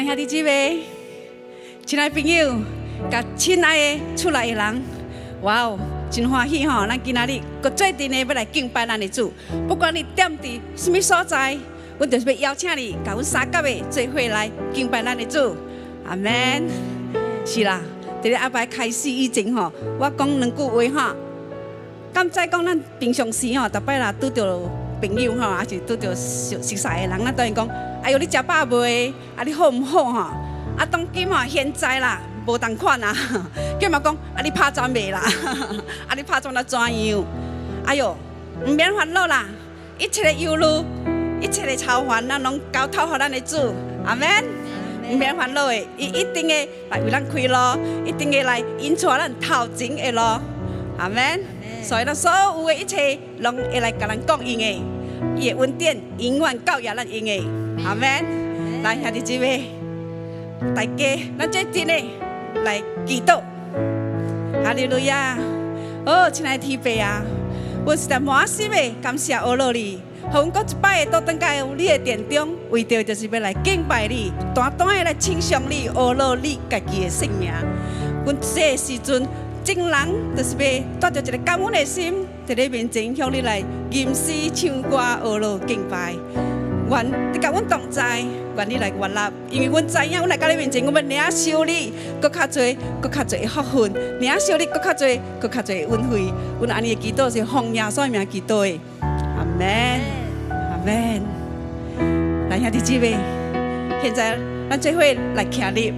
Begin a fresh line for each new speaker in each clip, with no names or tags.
兄弟姊妹，亲爱的朋友，甲亲爱的厝内的人，哇哦，真欢喜吼！咱今仔日搁做阵的要来敬拜咱的主，不管你踮伫什么所在，阮就是要邀请你，甲阮三甲的做伙来敬拜咱的主。阿门。是啦，伫咧阿伯开始以前吼，我讲两句话吼。敢知讲咱平常时吼，逐摆啦拄着朋友吼，还是拄着熟悉的人，咱当然讲，哎哟，你食饱未？啊，你好毋好吼？啊，当今吼现在啦，无同款啊。叫嘛讲，啊，你拍砖未啦？啊，你拍砖了怎样？哎哟，毋免烦恼啦，一切的忧虑，一切的操烦，咱拢交托互咱的主。阿门。毋免烦恼的，伊一定会来为咱开路，一定会来引带咱头前的路。阿门。所以咱所有的一切，拢会来甲咱供应的，伊的恩典永远教育咱用的。阿门。来，兄弟姊妹，大家，咱做阵的来祈祷。哈利路亚！哦，亲爱的天父啊，我实在满心的感谢阿罗你，互阮搁一摆倒转到你的殿中，为着就是要来敬拜你，单单的来称颂你，阿罗你家己的性命。阮这个时阵。众人就是要带着一个感恩的心，在你面前向你来吟诗唱歌、学罗敬拜。愿你甲阮同在，愿你来悦纳，因为阮知影，阮来到你面前，我们领受你，搁较多、搁较多的福分，领受你，搁较多、搁较多的恩惠。阮安尼的祈祷是奉耶稣的名祈祷的，阿门，阿门。来，兄弟姊妹，现在咱做伙来站立，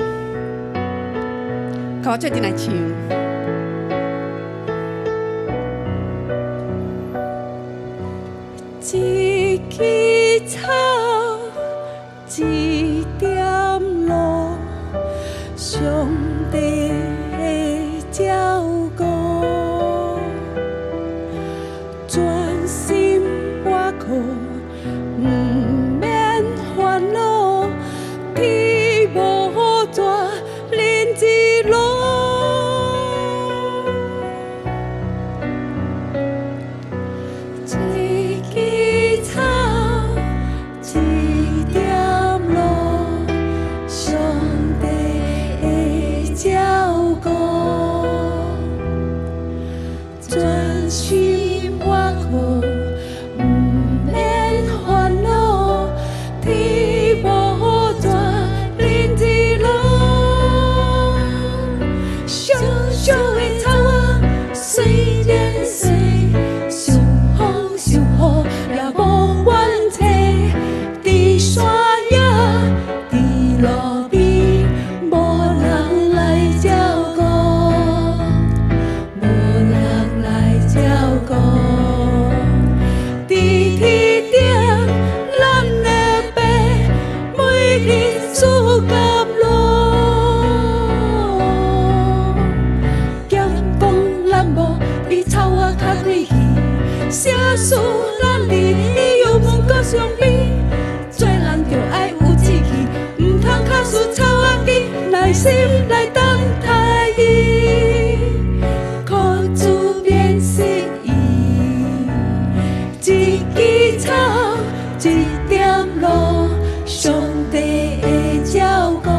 跟我做阵来唱。一枝草，一点露，上帝的照顾，专心我靠，不免烦恼，天无大，人之路。心来等待伊，靠主变心意。一枝草，一点露，上帝的照顾。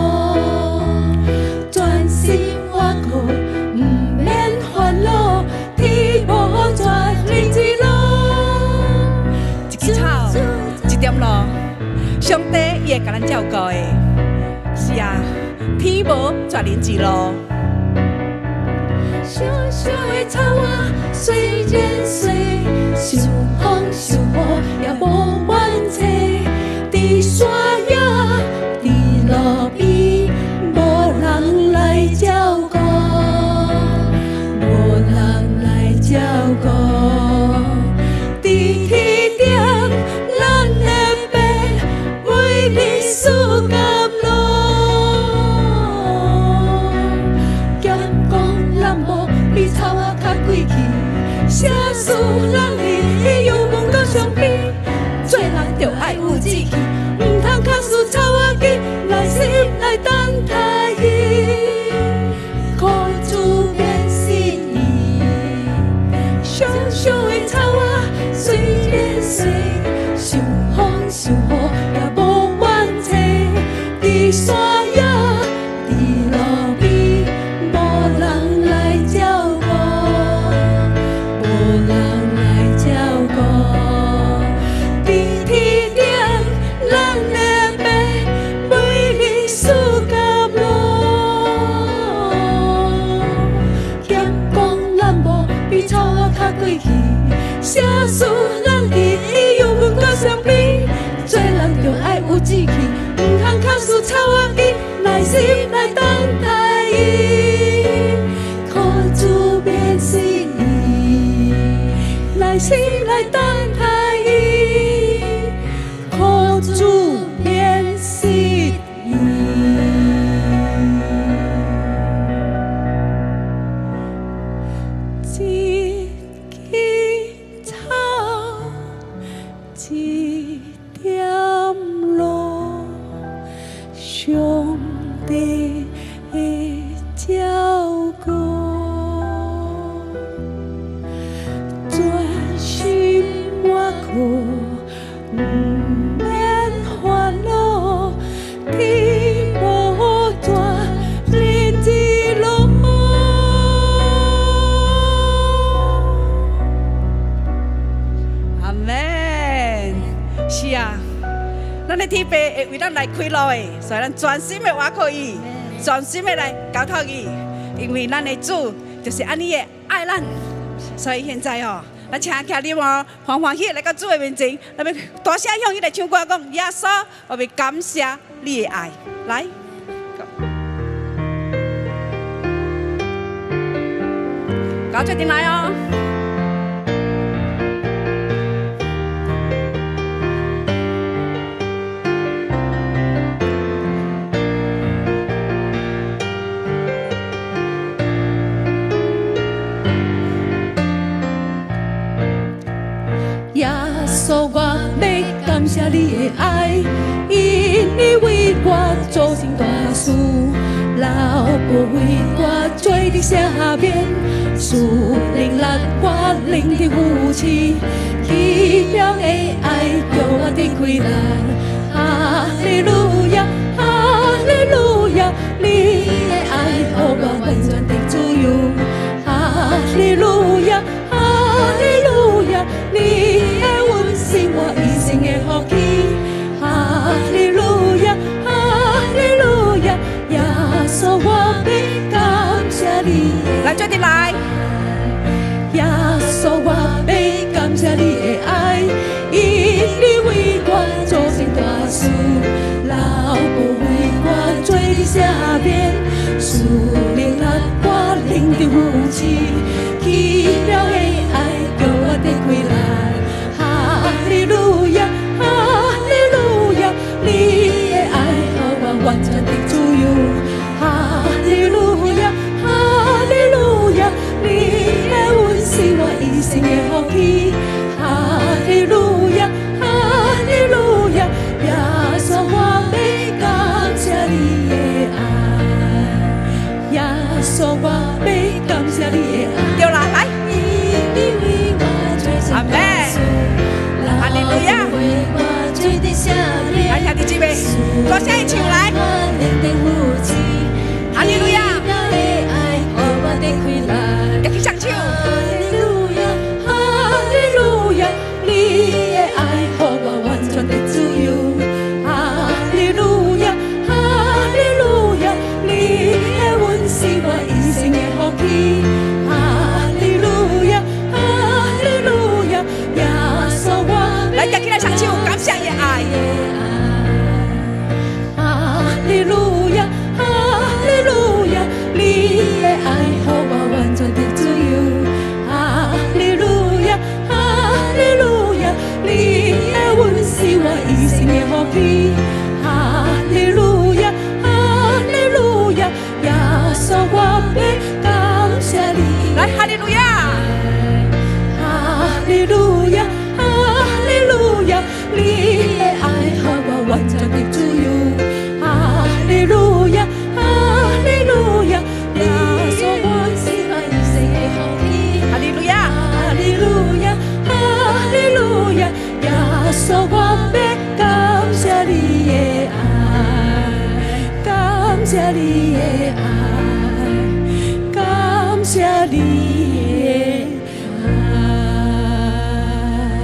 专心我靠，不免烦恼，天无大，人之路。一枝草，一点露，上帝也会甲咱照顾的。是啊。天无绝人之路，小小的草啊，虽然碎，受风受雨也无怨气。伫山野，伫路边，无人来照顾，无人来照顾。伫天顶，咱的爸为你输甘露。比草仔较贵气，写书人伊有问到上边，做人着爱有志气，唔通卡输草仔机，内心来等待伊，靠主变心意。小小的草仔虽然细，受风受雨也无怨气，伫山。
心来等待伊，靠主变心意，耐心来等待伊，靠主变心意。一枝草，一点露，上帝会照顾，专心我靠，不免烦恼，天无大，日子落。
阿门。是啊。咱的天父会为咱来开路的，所以咱专心的倚靠伊，专心的来交托伊，因为咱的主就是安尼的爱咱。所以现在哦，咱请客你哦，欢欢喜来到主的面前，咱要大声向伊来唱歌，讲耶稣，我要感谢你的爱，来。搞决定来哦。
耶稣，我要感谢你的爱，因你为我做成大事，老婆为我做伫下面，属灵力我灵的扶持，奇妙的爱叫我的开来，哈利路亚，哈利路亚，你的爱予我完全的自由，哈利路亚，哈利路亚，你的温馨我一生的福气，哈利路亚，哈利路亚，耶稣我要感谢你，
来决定来。
耶稣我要感谢你的爱，因你为我做成大事，老婆为我做伫下面，属灵力我灵的扶持，奇妙的爱叫我的开来，哈利路亚，哈利路亚，你的爱予我完全的自由，哈利路亚，哈利路亚，你的温馨我一生的福气，哈利路亚，哈利路亚，耶稣我要感谢你的爱，耶稣我要感谢你的爱，
对啦，来。
你为我做成大事，
哈利路亚，
为我做伫下面，
来兄弟姐妹，大声一唱来。哈利路亚，一起唱唱。
哈利路亚，哈利路亚，你的爱予我完全的自由。哈利路亚，哈利路亚，你的温馨我一生的福气。哈利路亚，哈利路亚，耶稣我
来，一起来唱唱，感谢耶爱。
哈利路亚，哈利路亚，你的爱予我完全的自由。哈利路亚，哈利路亚，你的温馨我一生的福气。哈利路亚，哈利路亚，耶稣我要感谢你。
来，哈利路亚，
哈利路亚，哈利路亚，你的爱予我完全的自由。哈利路亚，哈利路亚，耶稣我心爱一生的福气。
哈利路亚，
哈利路亚，哈利路亚，耶稣我要感谢你的爱，感谢你的爱，感谢你的爱。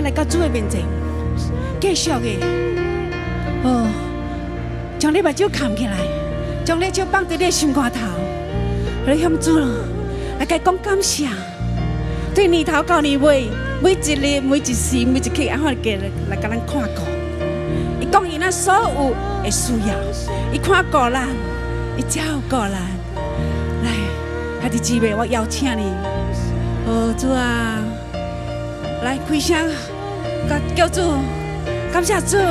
咱来到主的面前，继续的将你目睭扛起来，将你手放在你的心肝头，来向主来甲讲感谢。对年头到年尾，每一日、每一时、每一刻，啊，来甲咱看顾。伊讲伊咱所有的需要，伊看顾咱，伊照顾咱。来，兄弟姊妹，我邀请你，主啊，来开声，叫主，感谢主。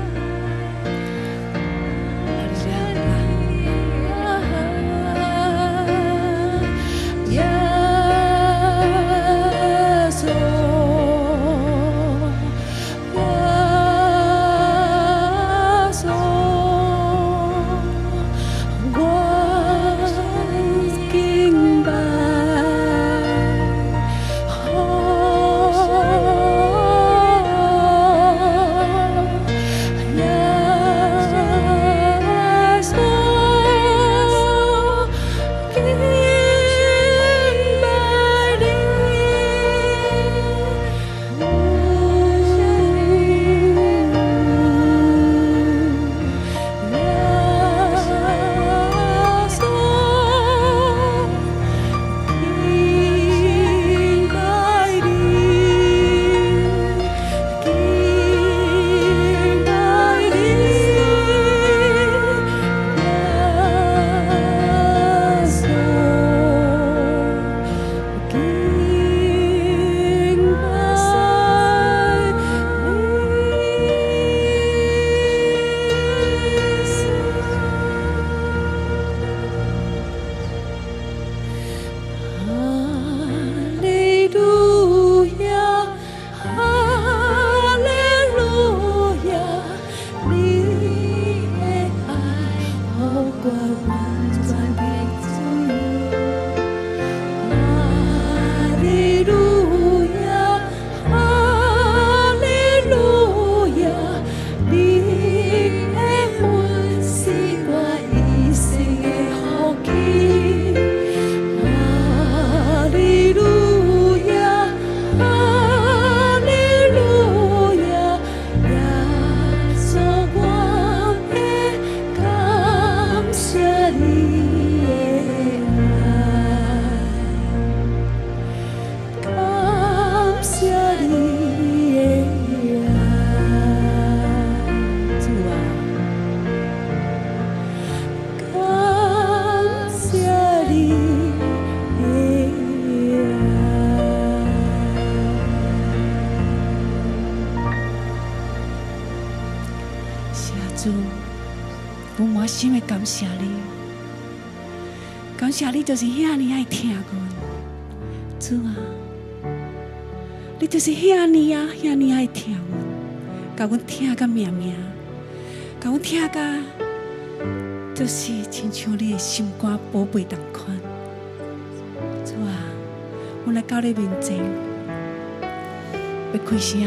我满心的感谢你，感谢你就是遐尼爱听我，主啊，你就是遐尼爱听我，甲阮听甲命命，甲阮听甲，就是亲像你的心肝宝贝同款。主啊，我来到你面前，要开声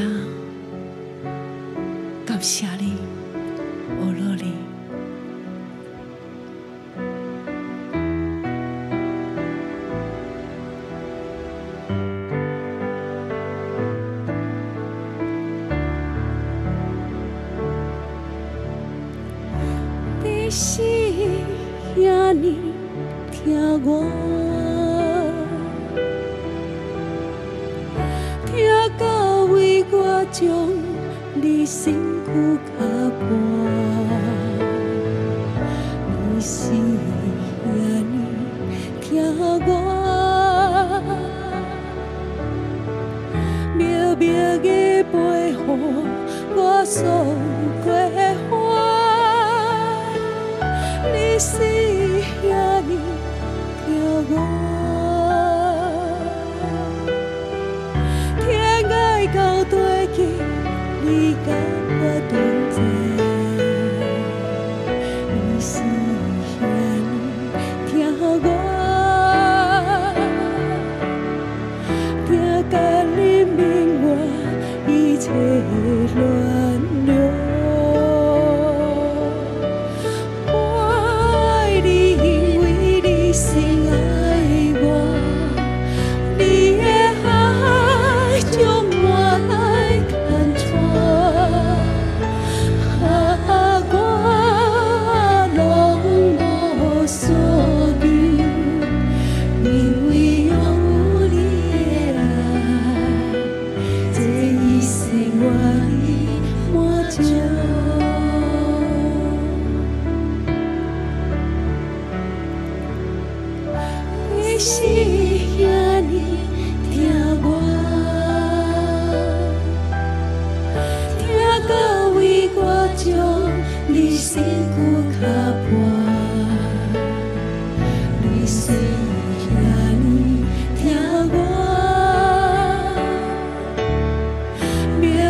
感谢你，我乐你。你是遐尼听我，听到为我将你身躯脚伴。你是遐尼听我，默默地陪护我所过花。你是遐尼疼我，天涯到地极，你甲我同在。你是遐尼疼我，听甲你明我一切乱流。爱我，你的爱充满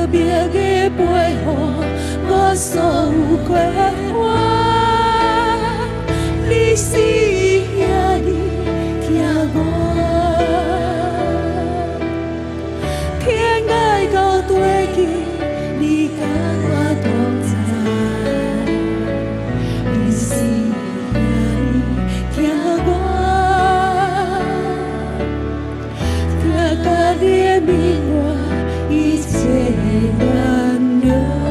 别的陪伴我所有过患。你是兄弟，听我，天爱到地极，你甲我同在。你是兄弟，听我，听甲你的命运一切原谅。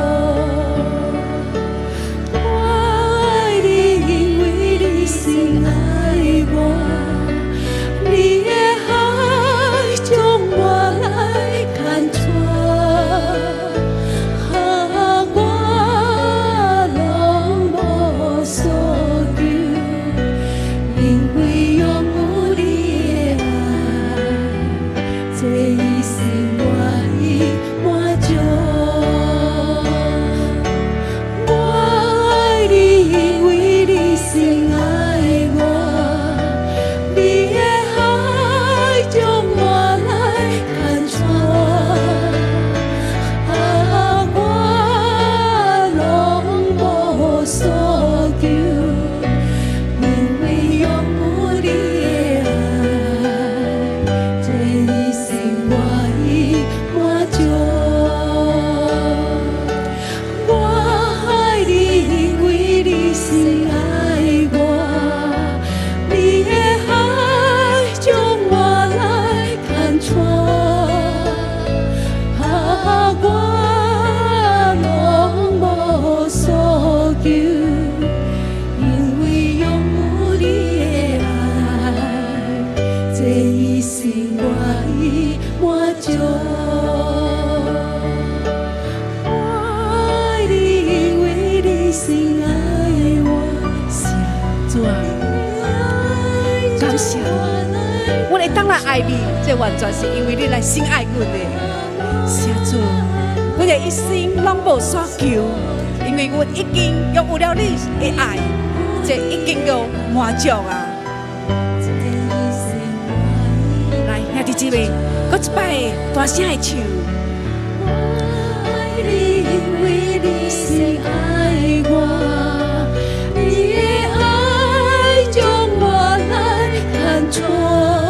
爱你，这完全是因为你来先爱阮的。谢主，阮的一生拢无所求，因为阮已经拥有了你的爱，这已经够满足啊！来，兄弟姊妹，搁一摆大声的唱。爱你，因为你先爱我，你的爱将我来看穿。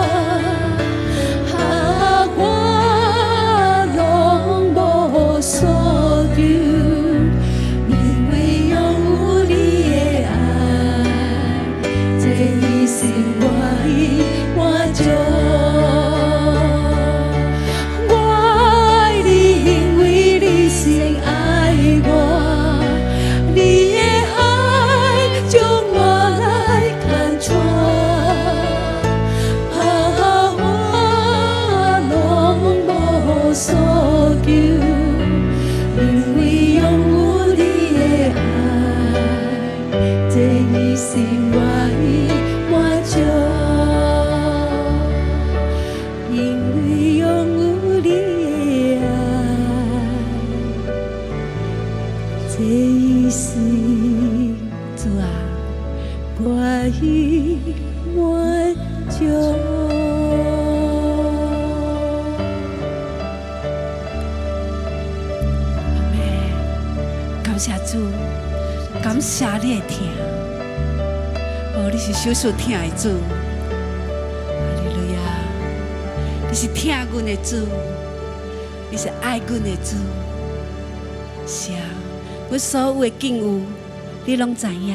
感谢你的听，哦，你是少数听的主，哈利路亚！你是听阮的主，你是爱阮的主，是啊，阮所有的敬有，你拢知影。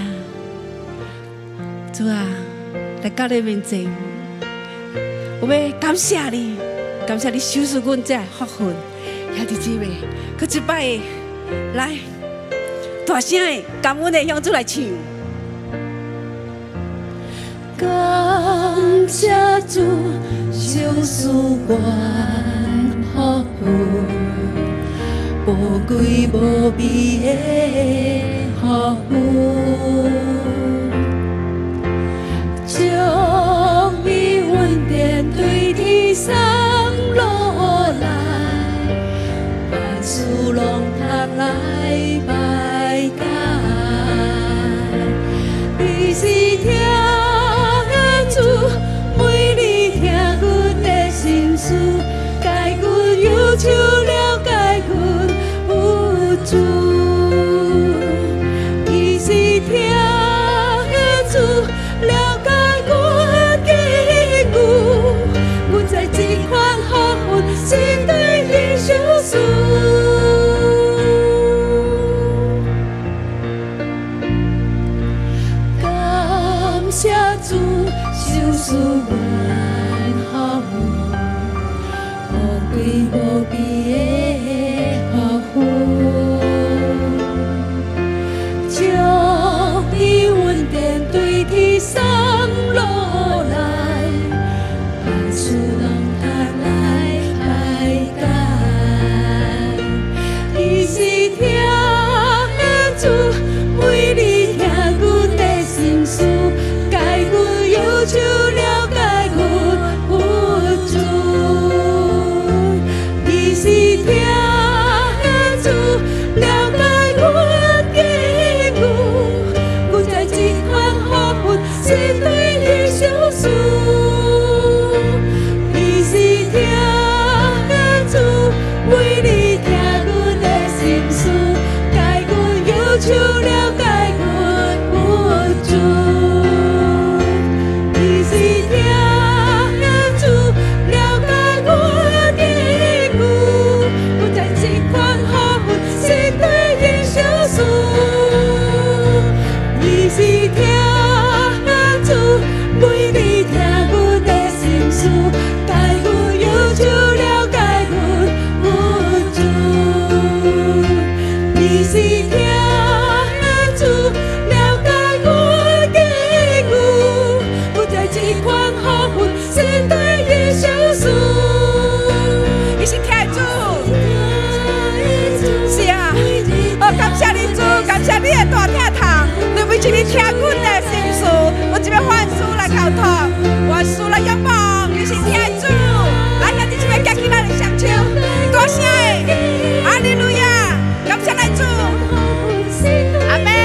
主啊，来到你面前，我要感谢你，感谢你收拾阮这福分，兄弟姊妹，搁一摆来。大声的感恩的向主来唱，
感谢主，收拾阮福分，宝贵无比的福分，将伊恩典对天送落来，万事拢通来拜。你是听的主，每日听阮的心事，解阮忧愁了解阮。 无比的欢呼，将你稳定对天送落来，万事拢通来排解。你是听主，每日听阮的心事，解阮忧愁，了解阮不足。你是听主，了解阮的苦，阮在这款好运是对你小事。你是听主，每日听阮的心事，解阮忧愁，了解阮不足。你是听主，了解阮的苦，阮在这款好运是对你小事。你是听主，每日听阮的心事，解阮忧愁，了解阮不足。你是听主，了解阮的苦，阮在这款好运是对你小事。
你是天主，是啊，感谢你主，感谢你的大听堂，你为一日听阮的心事，我这边万事来交托，万事来仰望，你是天主，来兄弟姐妹，举起咱的双手，大声的，哈利路亚，感谢咱主，阿门。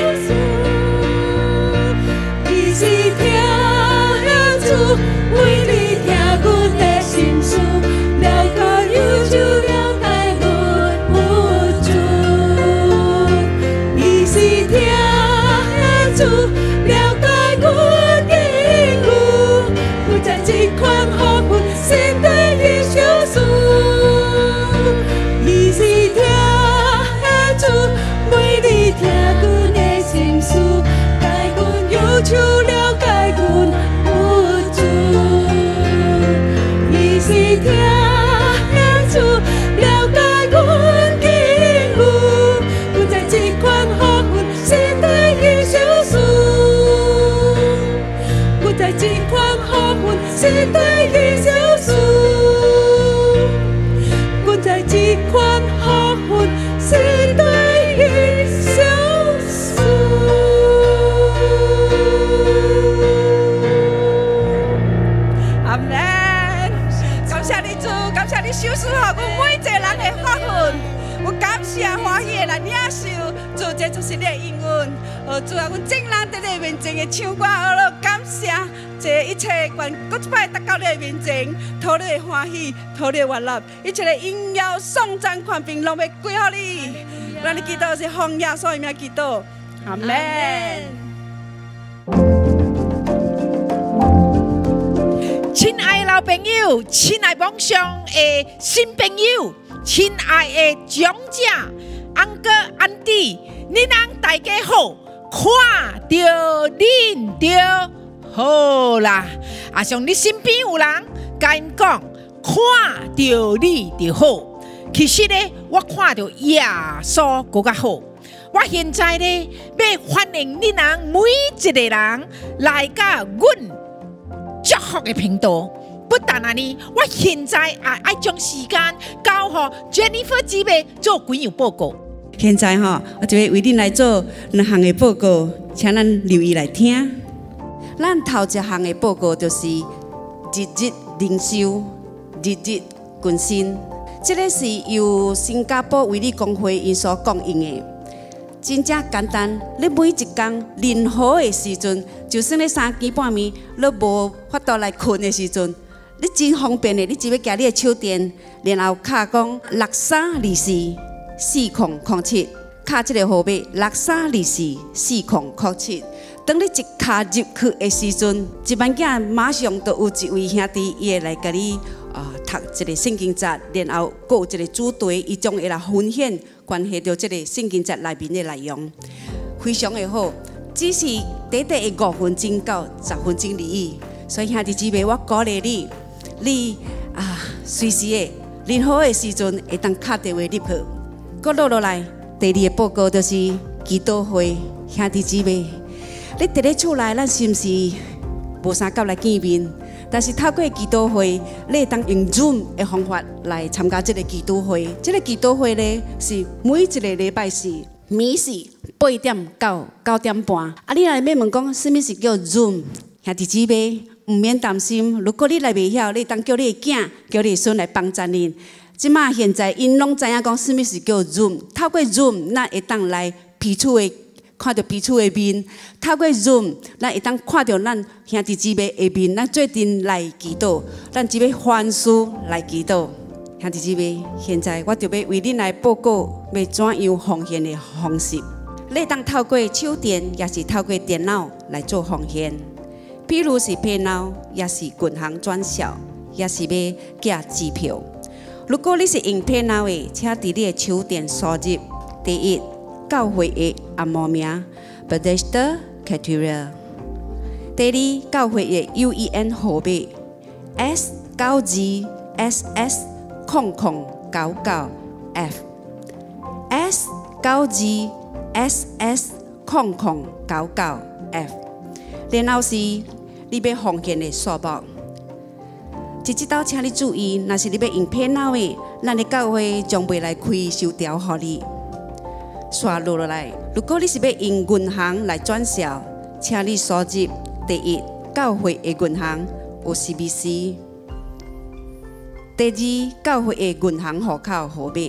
你是听主，每日听阮的心事，了解忧愁，了解阮不足。你是听主，了解阮的苦，阮在这款好运是对你小事。你是听主，每日听阮的心事，解阮忧愁，了解阮不足。你是听主，了解阮的苦，阮在这款好运是对你小事。阮在这款好运是对你小事。阮在这款好运是对你小事。
阿门！感谢你主，感谢你收拾好阮每一个人的发奋，我感谢欢喜的来领受，主这就是你的应允。主啊，阮众人在你面前的唱歌而乐，感谢这一切愿搁一摆达到你的面前，讨你的欢喜，讨你的悦纳，一切的荣耀、颂赞、权柄，拢要归乎你。咱的祈祷是奉耶稣的名祈祷，阿门。
亲爱的老朋友，亲爱网上的新朋友，亲爱的长者、翁哥、安弟，你人大家好，看到恁就好啦。像你身边有人甲因讲，看到你就好。其实呢，我看到耶稣更加好。我现在呢，要欢迎你人每一个人来到阮祝福的频道。不但安尼，我现在也爱将时间交予 Jennifer 姊妹做几样报告。
现在我就要为恁来做两项的报告，请咱留意来听。咱头一项的报告就是日日灵修，日日更新。这个是由新加坡卫理公会因所供应的，真正简单。你每一天任何的时阵，就算你3更半暝，你无法度来困的时阵，你真方便的，你只要举你的手电，然后敲讲63244007，敲这个号码63244007。当你一敲入去的时阵，一班囝马上就有一位兄弟，伊会来甲你读这个圣经节，然后还有一个主题，伊将会来分享关系到这个圣经节内面的内容，非常的好。只是短短的5分钟到10分钟而已，所以兄弟姊妹，我鼓励你，随时的任何的时阵会当敲电话入去。搁落来，第二个报告就是祈祷会兄弟姊妹，你伫咧厝内，咱是毋是无啥甲来见面？但是透过祈祷会，你会当用 Zoom 的方法来参加这个祈祷会。这个祈祷会呢，是每一个礼拜四暝4 8点到9点半。啊，你若要问讲，什么是叫 Zoom？ 兄弟姊妹，唔免担心。如果你来袂晓，你当叫你的囝、叫你的孙来帮助你。即马现在因拢知影讲，什么是叫 Zoom？ 透过 Zoom， 咱会当来彼此的。看到彼此的面，透过 Zoom， 咱会当看到咱兄弟姊妹的面，咱做阵来祈祷，咱只要凡事来祈祷。兄弟姊妹，现在我就要为恁来报告要怎样奉献的方式。你当透过手电，也是透过电脑来做奉献，比如是 PayNow， 也是银行转销，也是要寄支票。如果你是用 PayNow 的，请伫你的手电输入第一。教会的阿嬷名 Bethesda Cathedral。第二，教会的 UEN 号码 S92SS0099F S92SS0099F。然后是你要奉献的数目。这道请你注意，若是你要用 PayNow 的，咱的教会将袂来开收条予你。刷落来，如果你是要用银行来转销，请你输入第一教会的银行 OCBC， 第二教会的银行户口号码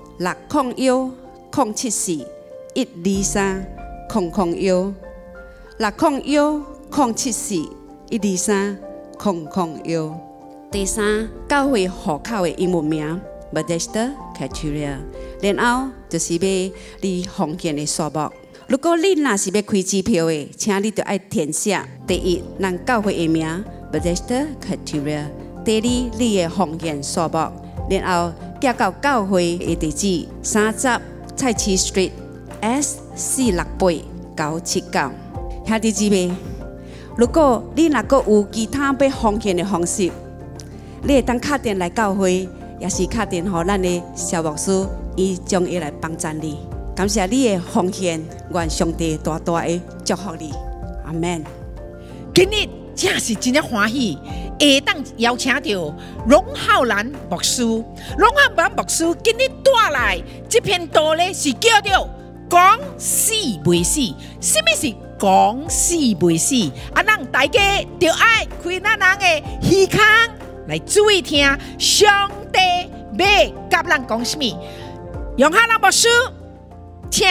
601-074-123-001，601-074-123-001。第三教会户口的英文名 Bethesda Cathedral。然后就是要你奉献的数目。如果你若是要开支票的，请你就要填写第一，咱教会的名 Bethesda Cathedral； 第二，你的奉献数目，然后寄到教会的地址30菜市 Street S468-979。兄弟姊妹，如果你若阁有其他要奉献的方式，你会当敲电来教会，也是敲电予咱的小牧师。伊将会来帮助你，感谢你的奉献，愿上帝大大的祝福你，阿门。
今日真是真正欢喜，会当邀请到龙浩然牧师。龙浩然牧师今日带来这篇道呢，是叫做讲死未死。什么是讲死未死？啊，咱大家就爱开咱人的耳孔来注意听，上帝要甲咱讲什么？用哈拉牧师，请。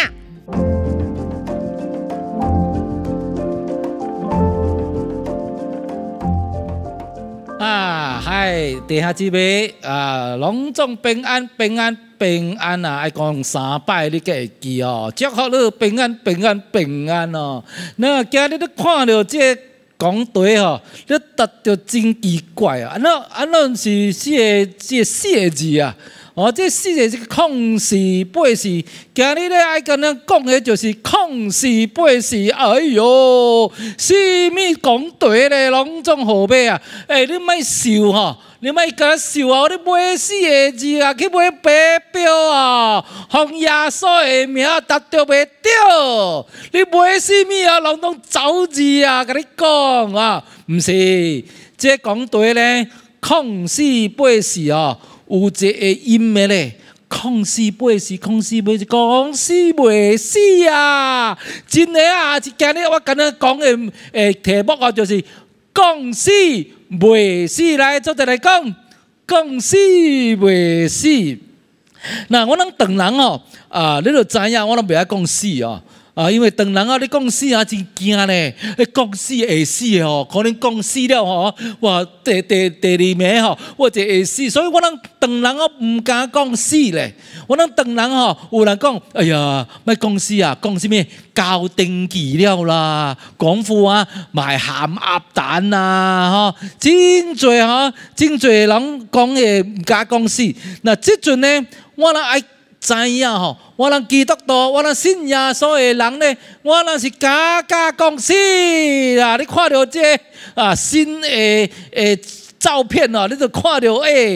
嗨，弟兄姊妹隆重平安，平安，平安啊！爱讲3摆，你才会记哦。祝福你平安，平安，平安哦。那今日你看到这讲台吼，你答着真奇怪啊！安怎是这4个字啊？哦，这4个是控事8事，今日咧爱跟咱讲的就是控事8事。哎哟，什么讲对咧？拢总好买啊！你莫笑吼，你莫甲笑啊！你买4个字啊，去买白表啊，奉耶稣的名答着袂着。你买什么啊？拢总走字啊！甲你讲啊，毋是，这讲对咧，控事8事哦。有一个音的咧，控死8事，控死8事，讲死袂死啊！真的啊，是今日我跟咱讲的题目啊，就是讲死袂死。来，做阵来讲，讲死袂死。那我人唐人哦，你就知影，我拢袂爱讲死哦。因为唐人啊，你讲死啊，真惊咧！你讲死会死吼，可能讲死了吼，哇，第2名吼，我就会死，所以我人唐人啊，唔敢讲死咧。我人唐人吼，有人讲，哎呀，莫讲死啊，讲什么交登记了啦，功夫啊，卖咸鸭蛋啊，吼，真侪吼，真侪人讲诶，唔敢讲死。那即阵呢，我人爱知影吼，我人基督徒，我人信耶稣的人呢，我人是假讲死啦！你看到这新的照片哦，你就看到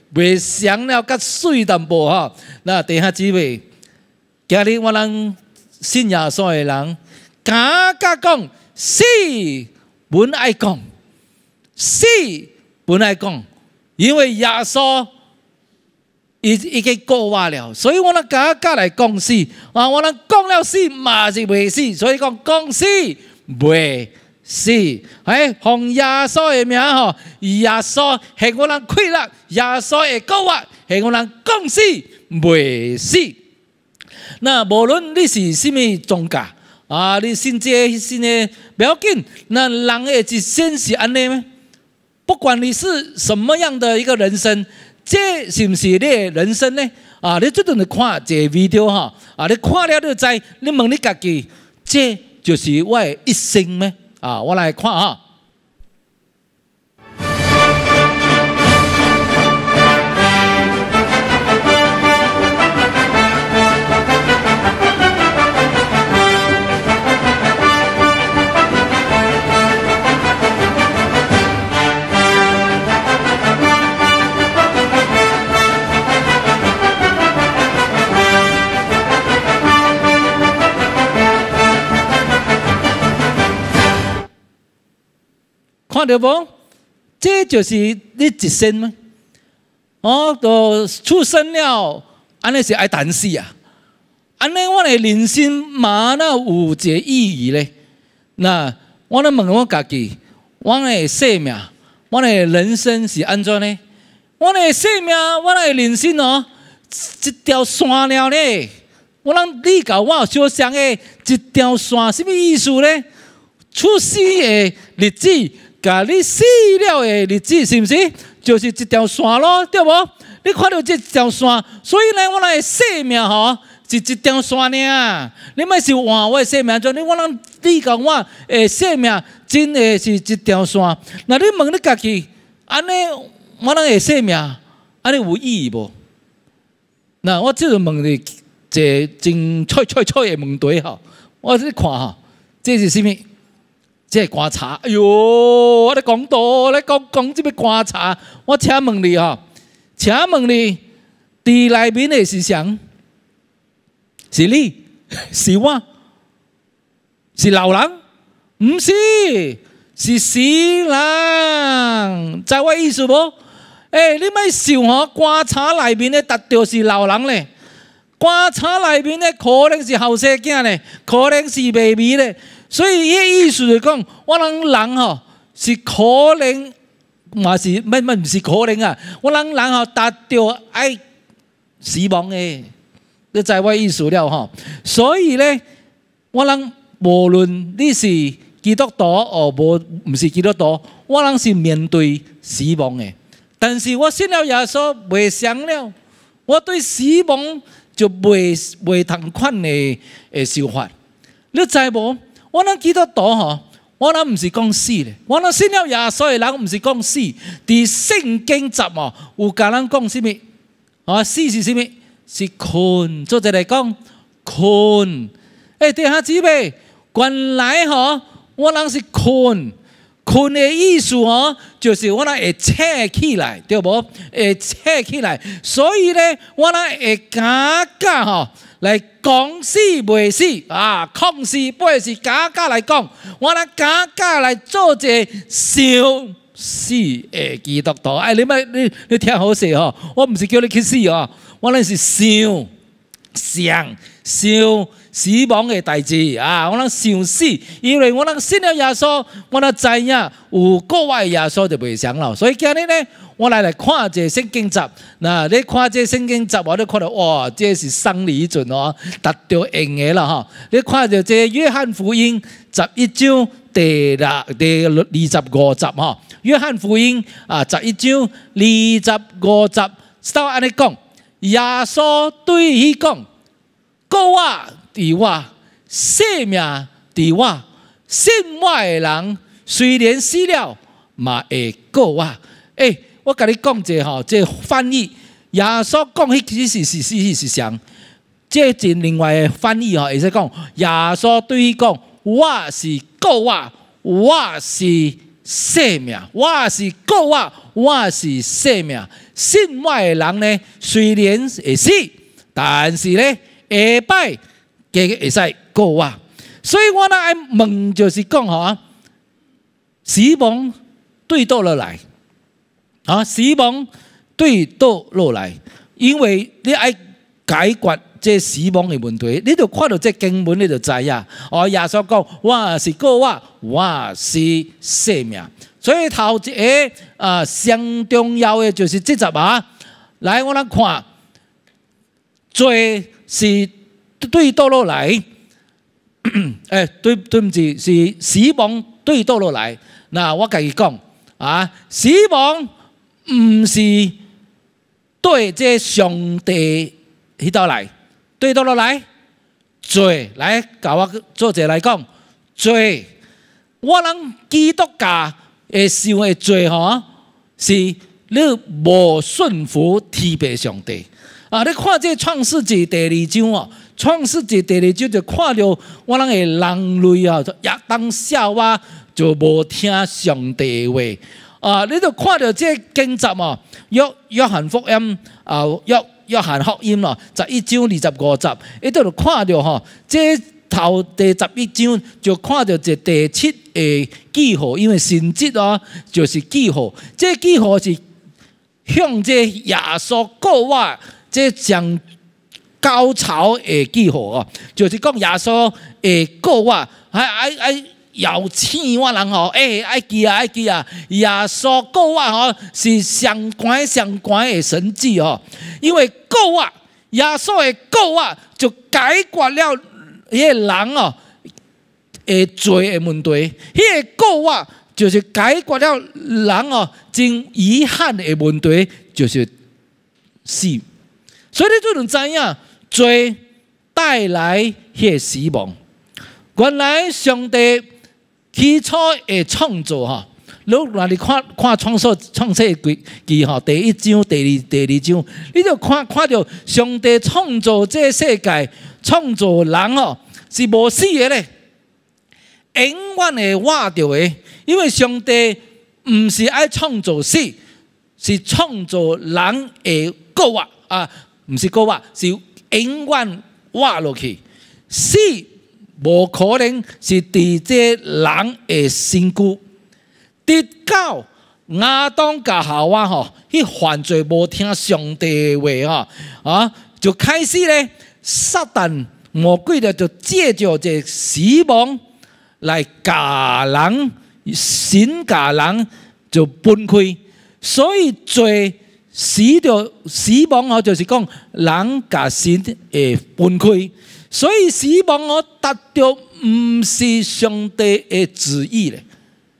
袂详了，较水淡薄吼。那弟兄姊妹，今日我人信耶稣的人，敢讲死本爱讲，死本爱讲，因为耶稣已经过我了，所以我人敢来讲死啊！我人讲了死嘛是袂死，所以讲死袂死。哎，奉耶稣的名吼，耶稣系我人快乐，耶稣会过我，系我人讲死袂死。那无论你是什么宗教啊，你信这信的不要紧，那人的一生是安尼吗？不管你是什么样的一个人生，这是不是你的人生呢？啊，你最近来看这 video 哈，啊，你看了就知，你问你自己，这就是我的一生吗？啊，我来看哈。看到不？这就是你一生吗？哦，都出生了，安尼是爱等死啊！安尼我的人生嘛那有一个意义咧。那我咧问我家己，我的生命，我的人生是安怎呢？我的生命，我的人生哦，一条线了咧。我人你甲我相像的一条线，什么意思呢？出世的日子。甲你死了的日子是不是就是一条线咯？对不？你看到这条线，所以呢，我的生命吼是一条线呢。你莫是换我的生命，就你讲我的生命真的是一条线。那你问你家己，安尼我的生命安尼有意义无？那我这就问你一真脆的问题吼，我你看吼，这是什么？这观察，哎呦，我咧讲道，咧讲这个观察，我请问你吼，请问你，伫内面的是谁？是你，是我，是老人？唔是，是死人。知我意思无？你莫想吼，观察内面的，绝对是老人咧。观察内面的，可能是后生囝咧，可能是妹妹咧。所以伊意思就讲，我人吼是可能，嘛是唔是可能啊？我人吼达到爱死亡的，你知我意思了吼。所以咧，我人无论你是基督徒哦，唔是基督徒，我人是面对死亡的。但是我信了耶稣，袂想了，我对死亡就袂同款的想法。你知无？我人基督徒吼，我人唔是讲死咧，我人信了耶稣的人唔是讲死。伫圣经集哦，有甲人讲什么？啊，死是什么？是困。做者来讲，困。弟兄姊妹，原来吼，我人是困。困的意思哦，就是我人会醒起来，对无？会醒起来。所以咧，我人会敢讲吼。来讲死袂死啊，抗死不会是假来讲，我来假来做一个想死的基督徒。你听好势吼，我唔是叫你去死哦，我那是想死亡的代志啊，我能想死，因为我能信了耶稣，我能知影有国外耶稣就袂想了，所以今日呢。我来看这圣经集，那你看这圣经集，我都看到哇，这是生理准哦，达到应的了哈。你看到这约翰福音11章第25集哈，约翰福音啊11章25集，到安尼讲，耶稣对伊讲：国我伫我，生命伫我，信我的人虽然死了，嘛会过我。我跟你讲者吼，这翻译耶稣讲迄是谁？这真另外的翻译吼，会使讲耶稣对伊讲：我是国我，我是生命，我是国我，我是生命。 信我的人呢，虽然会死，但是呢，下摆加会使过活。所以我呢爱问，就是讲吼，死亡对倒落来，死亡对倒落来，因为你爱解决这死亡的问题，你就看到这经文，你就知呀。耶稣讲：我是过活，我是生命。所以头一个上重要的就是这集来，我们看，罪是对倒落来，对不起，是死亡对倒落来。那我跟你讲死亡唔是对这上帝迄道来。对倒落来，罪来甲我做者来讲，罪，我人基督教会想的罪是你无顺服天父上帝。你看这创世纪第2章创世纪第2章就看到我人的人类亚当夏娃就无听上帝的话。你就看到这经节约翰福音約翰福音11章25節，你都看到這頭第11章就看到這第7個記號，因為神蹟就是記號，這記號是向這耶穌過活這上高潮的記號就是講耶穌的過活還邀請我人愛記啊！耶穌過活是上關的神蹟因為過活耶穌的過活就解決了迄個人的罪的問題，迄個過活就是解決了人真遺憾的問題，就是死。所以你就能知影罪帶來迄個死亡。原來上帝起初的創造你看創世記第1章、第二章，你就看到上帝創造這世界，創造人是無死的咧，永遠的活着的。因為上帝唔是愛創造死，是創造人的過活唔是過活，是永遠活落去。死無可能是佇這人的身軀，直到亞當甲夏娃去犯罪，無聽上帝的話就開始咧，撒旦魔鬼就借着這死亡來甲人，神甲人就分開，所以罪死亡就是講人甲神會分開。所以死亡達到唔是上帝的旨意咧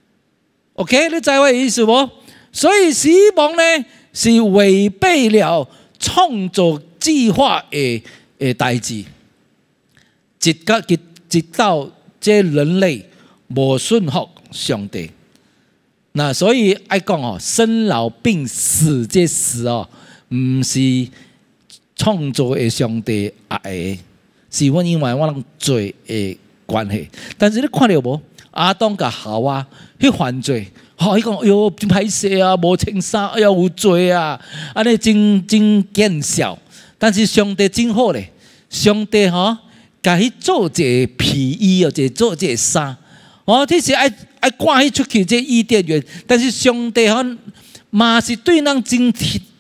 ，OK？ 你知我的意思無？所以死亡呢是違背了創造計劃的代志，直到這人類無順服上帝。那所以愛講生老病死這事唔是創造的上帝愛的。是因為我人罪的關係，但是你看到無？亞當甲夏娃去犯罪，伊講：哎呦，真歹勢啊，無穿衫，哎呀，有罪啊，安尼真見笑。但是上帝真好咧，上帝甲伊做一個皮衣做一個衫，這是愛趕伊出去這伊甸園。但是上帝嘛是對人真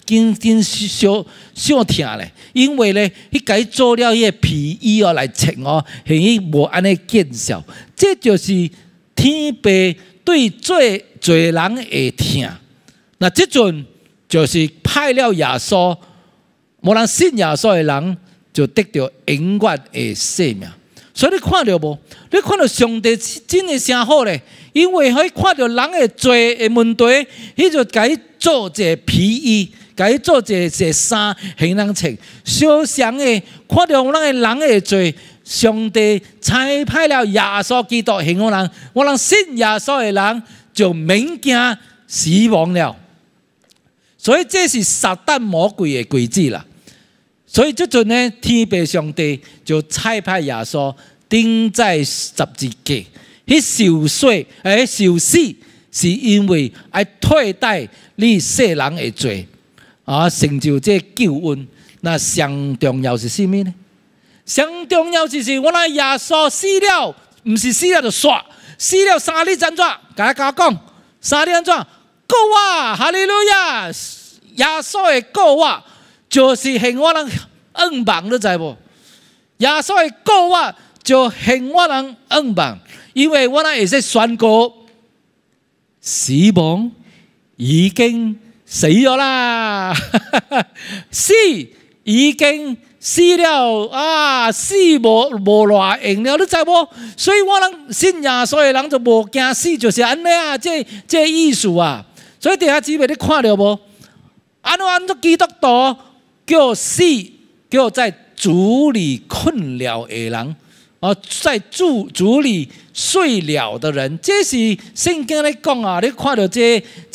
小疼咧，因為咧，伊甲伊做了迄個皮衣來穿係伊無安尼見笑。這就是天父對罪人的疼。那這陣就是派了耶穌，無人信耶穌的人就得到永遠的生命。所以你看到無？你看到上帝真係真好咧，因為可以看到人的罪的問題，伊就甲伊做一個皮衣。甲伊做一個衫，向人穿。相像的，看到我人的罪，上帝差派了耶穌基督向我人信耶穌的人就免驚死亡了。所以這是撒旦魔鬼的詭計啦。所以這陣呢，天父上帝就差派耶穌釘在十字架，去受死，是因為要替代你世人的罪。 成就这救恩。那上重要是什么呢？上重要就是我那耶稣死了，不是死了就煞，死了3日怎么？甲我讲，3日怎么？救我，哈利路亚！耶稣的救我，就是向我人恩望，你知无？耶稣的救我，就向我人恩望，因为我那会使宣告，死亡已經死咗啦，死已經死了啊！死無偌用了，你知無？所以我人信耶穌的人就無驚死，就是安尼啊！這意思啊！所以弟兄姊妹，你看到無？按照基督徒叫死，叫在主里困了的人。在主里睡了的人，这是圣经咧讲啊！你看到这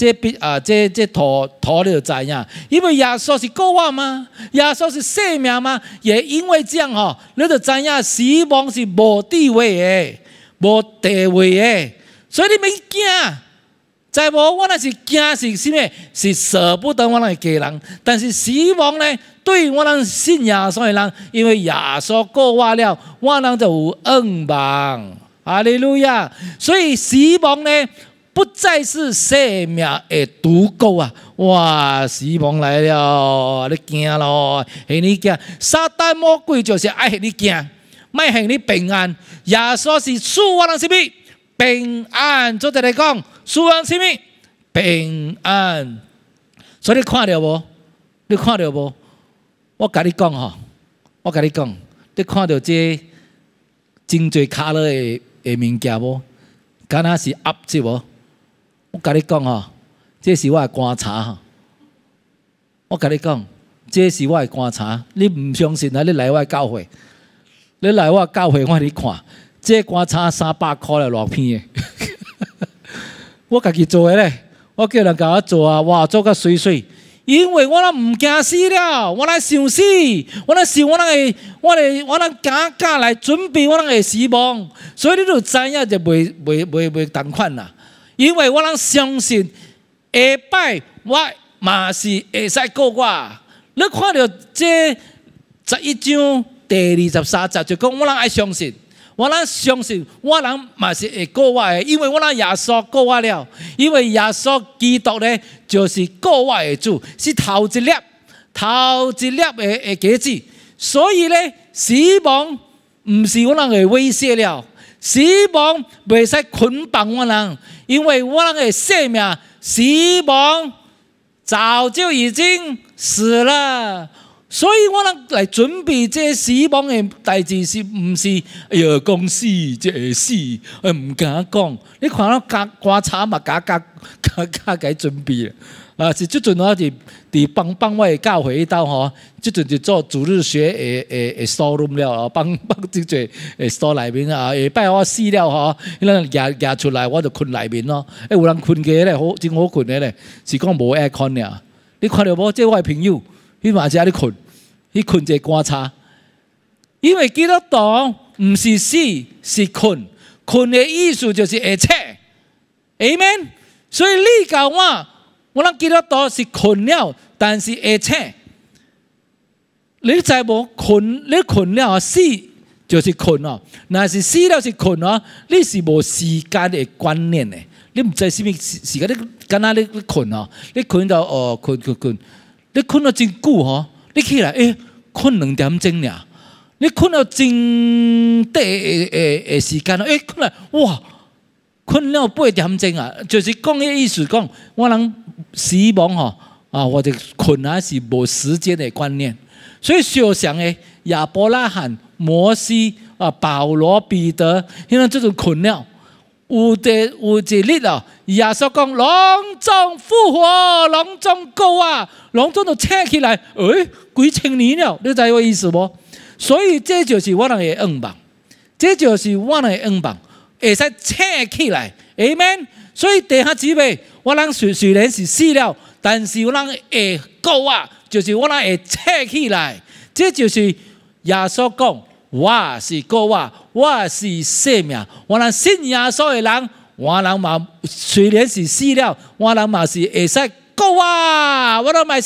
图你就知影，因为耶稣是救我吗？耶稣是生命吗？也因为这样你就知影死亡是无地位的、无地位的，所以你免惊。知无？我那是惊是什么？是舍不得我那家人，但是死亡呢？对我人信耶稣的人，因为耶稣救我了，我人就有恩望。哈利路亚！所以死亡呢，不再是生命的毒钩啊！哇，死亡来了，你惊咯？吓你惊！撒旦魔鬼就是爱吓你惊，卖吓你平安。耶稣是赐我人什么？平安。做者来讲。赐我人什么？平安。所以你看到无？你看到无？我甲你讲我甲你讲，你看到这真侪卡勒的物件无？敢若是压制无？我甲你讲这是我的观察我甲你讲，这是我的观察。你唔相信啊？你来我的教会，你来我的教会，我你看，这观察300块来偌片的。我家己做的咧，我叫人甲我做啊，哇，做甲水水。因为我人唔惊死了，我人想死，我人想我人敢来准备我人的死亡，所以你就知影就袂同款啦。因为我人相信下摆我嘛是会使救我。你看到这11章第23节就讲，我人爱相信。我人相信，我人嘛是会救我的，因为我人耶稣救我了。因为耶稣基督呢，就是救我的主，是头一粒的果子。所以呢，死亡唔是我人的威胁了，死亡袂使捆绑我人，因为我人的生命，死亡早就已经死了。所以我人来准备这死亡的代志是唔是？哎呀，讲死这会死，唔敢讲。你看到观察嘛，加准备啊，是即阵我伫帮我的教会斗即阵就做主日学的storeroom了帮即个store内面下摆我死了咱举出来我就困内面咯。有人困个咧，好真好困个咧，是讲无 aircon 尔。你看到无？这我的朋友，伊嘛是安尼困。去困者观察，因为基督徒唔是死，是困。困的意思就是会醒 ，Amen。所以你教我人基督徒是困了，但是会醒。你知无？你困了死就是困那是死了是困你是无时间的观念的，你唔知什么时间，你敢若你困你困到困，你困到真久你起来，困2點鐘爾，你困到真短的時間，困來，哇，困了8點鐘啊！就是講嘅意思，講我人死亡我哋困是無時間的觀念，所以想想嘅亞伯拉罕、摩西保羅、彼得，因為這種困了。有一日耶穌講隆重復活，隆重救啊，隆重就醒起來，幾千年了，你知我意思無？所以這就是我人的恩望，這就是我人的恩望，會使醒起來 ，Amen。所以弟兄姊妹，我人雖然是死了，但是我人會救啊，就是我人會醒起來，這就是耶穌講。我是救我是生命。我人信耶穌的人，我人嘛雖然是死了，我人嘛是會使救我人嘛會使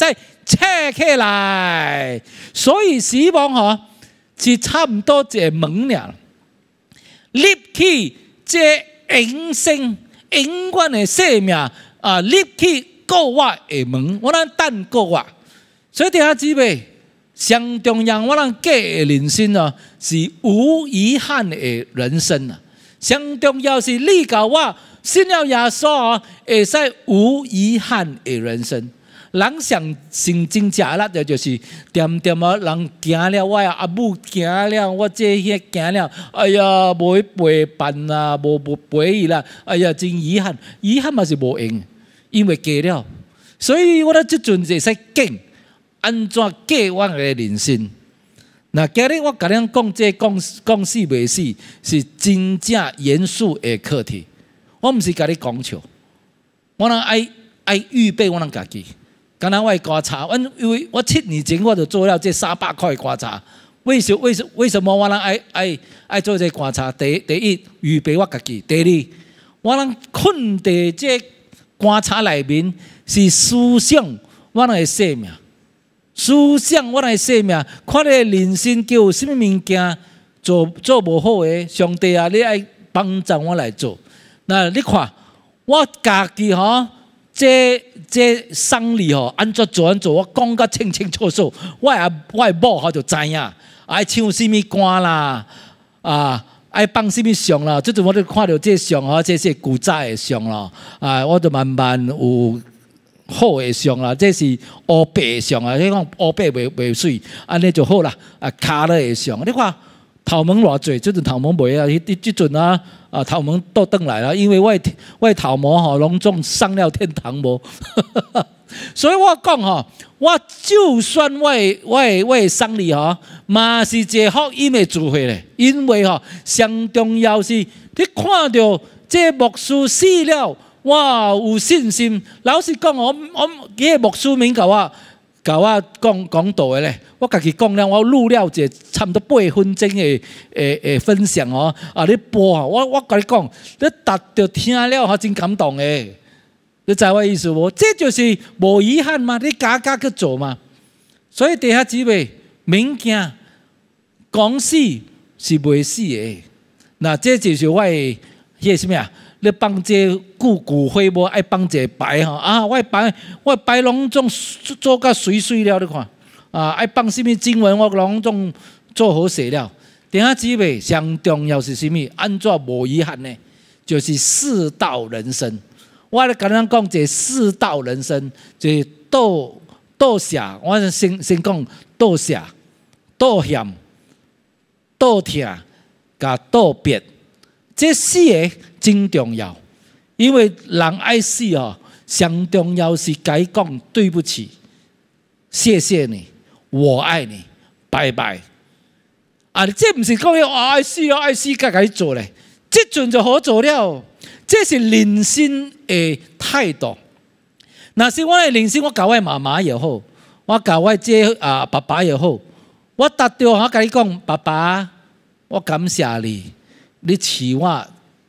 拆起来。所以死亡是差不多一个门了，立起这永生永远的生命立起国外的门，我咱等国外。所以弟兄姊妹，上重要我咱过的人生是无遗憾的人生啊！上重要是你甲我信了耶稣会使无遗憾的人生。人上神真正力就是点点人行了，我阿母行了，我这迄行了，哎呀，无去陪伴啦，无陪伊啦，哎呀，真遗憾，遗憾嘛是无用，因为过了，所以我即阵会使经安怎过我的人生。那今日我甲恁讲这讲死袂死，是真正严肃的课题。我毋是甲你讲笑，我人爱预备我人家己。刚才我的观察，因为我7年前我就做了这300块的观察。为什么我人爱做这观察？第一，预备我家己；第二，我人困在这观察里面是思想我人的生命，思想我人的生命，看你人生叫有什么物件做不好的，上帝啊，你爱帮助我来做。那你看我家己这生理安怎做，我讲甲清清楚楚。我的某就知影，爱唱什么歌啦，爱放什么相啦。即阵我都看到这相这是古早的相啦。我就慢慢有好的相啦，这是乌白的相啊。你讲乌白袂水，安尼就好啦。卡了的相，你看头毛偌济，即阵头毛袂啊。即阵头毛倒转来了，因为我的头毛拢总上了天堂无，所以我讲我就算我的生理嘛是一个福音的聚会咧，因为上重要是你看到这牧师死了，我有信心。老实讲，我迄个牧师名甲我讲道的咧，我家己讲了，我录了一个差不多8分钟的分享你播我甲你讲，你达到听了真感动的，你知我意思无？这就是无遗憾嘛，你加去做嘛。所以弟兄姊妹，物件讲死是袂死的。那这就是我的迄个什么你放这骨灰无爱放一个牌我牌拢总做甲水了，你看爱放什么经文我拢总做好势了。弟兄姊妹，上重要是什么？安怎无遗憾呢？就是4道人生。我咧甲咱讲这4道人生，就是道谢。我先讲道谢、道歉、道疼、甲道别。这4个真重要，因为人爱死上重要是该讲对不起，谢谢你，我爱你，拜拜。这不是讲爱死该做咧，这阵就好做了。这是人生的态度。那是我的人生，我教我妈妈也好，我教我这爸爸也好，我达到我跟你讲，爸爸，我感谢你。你饲我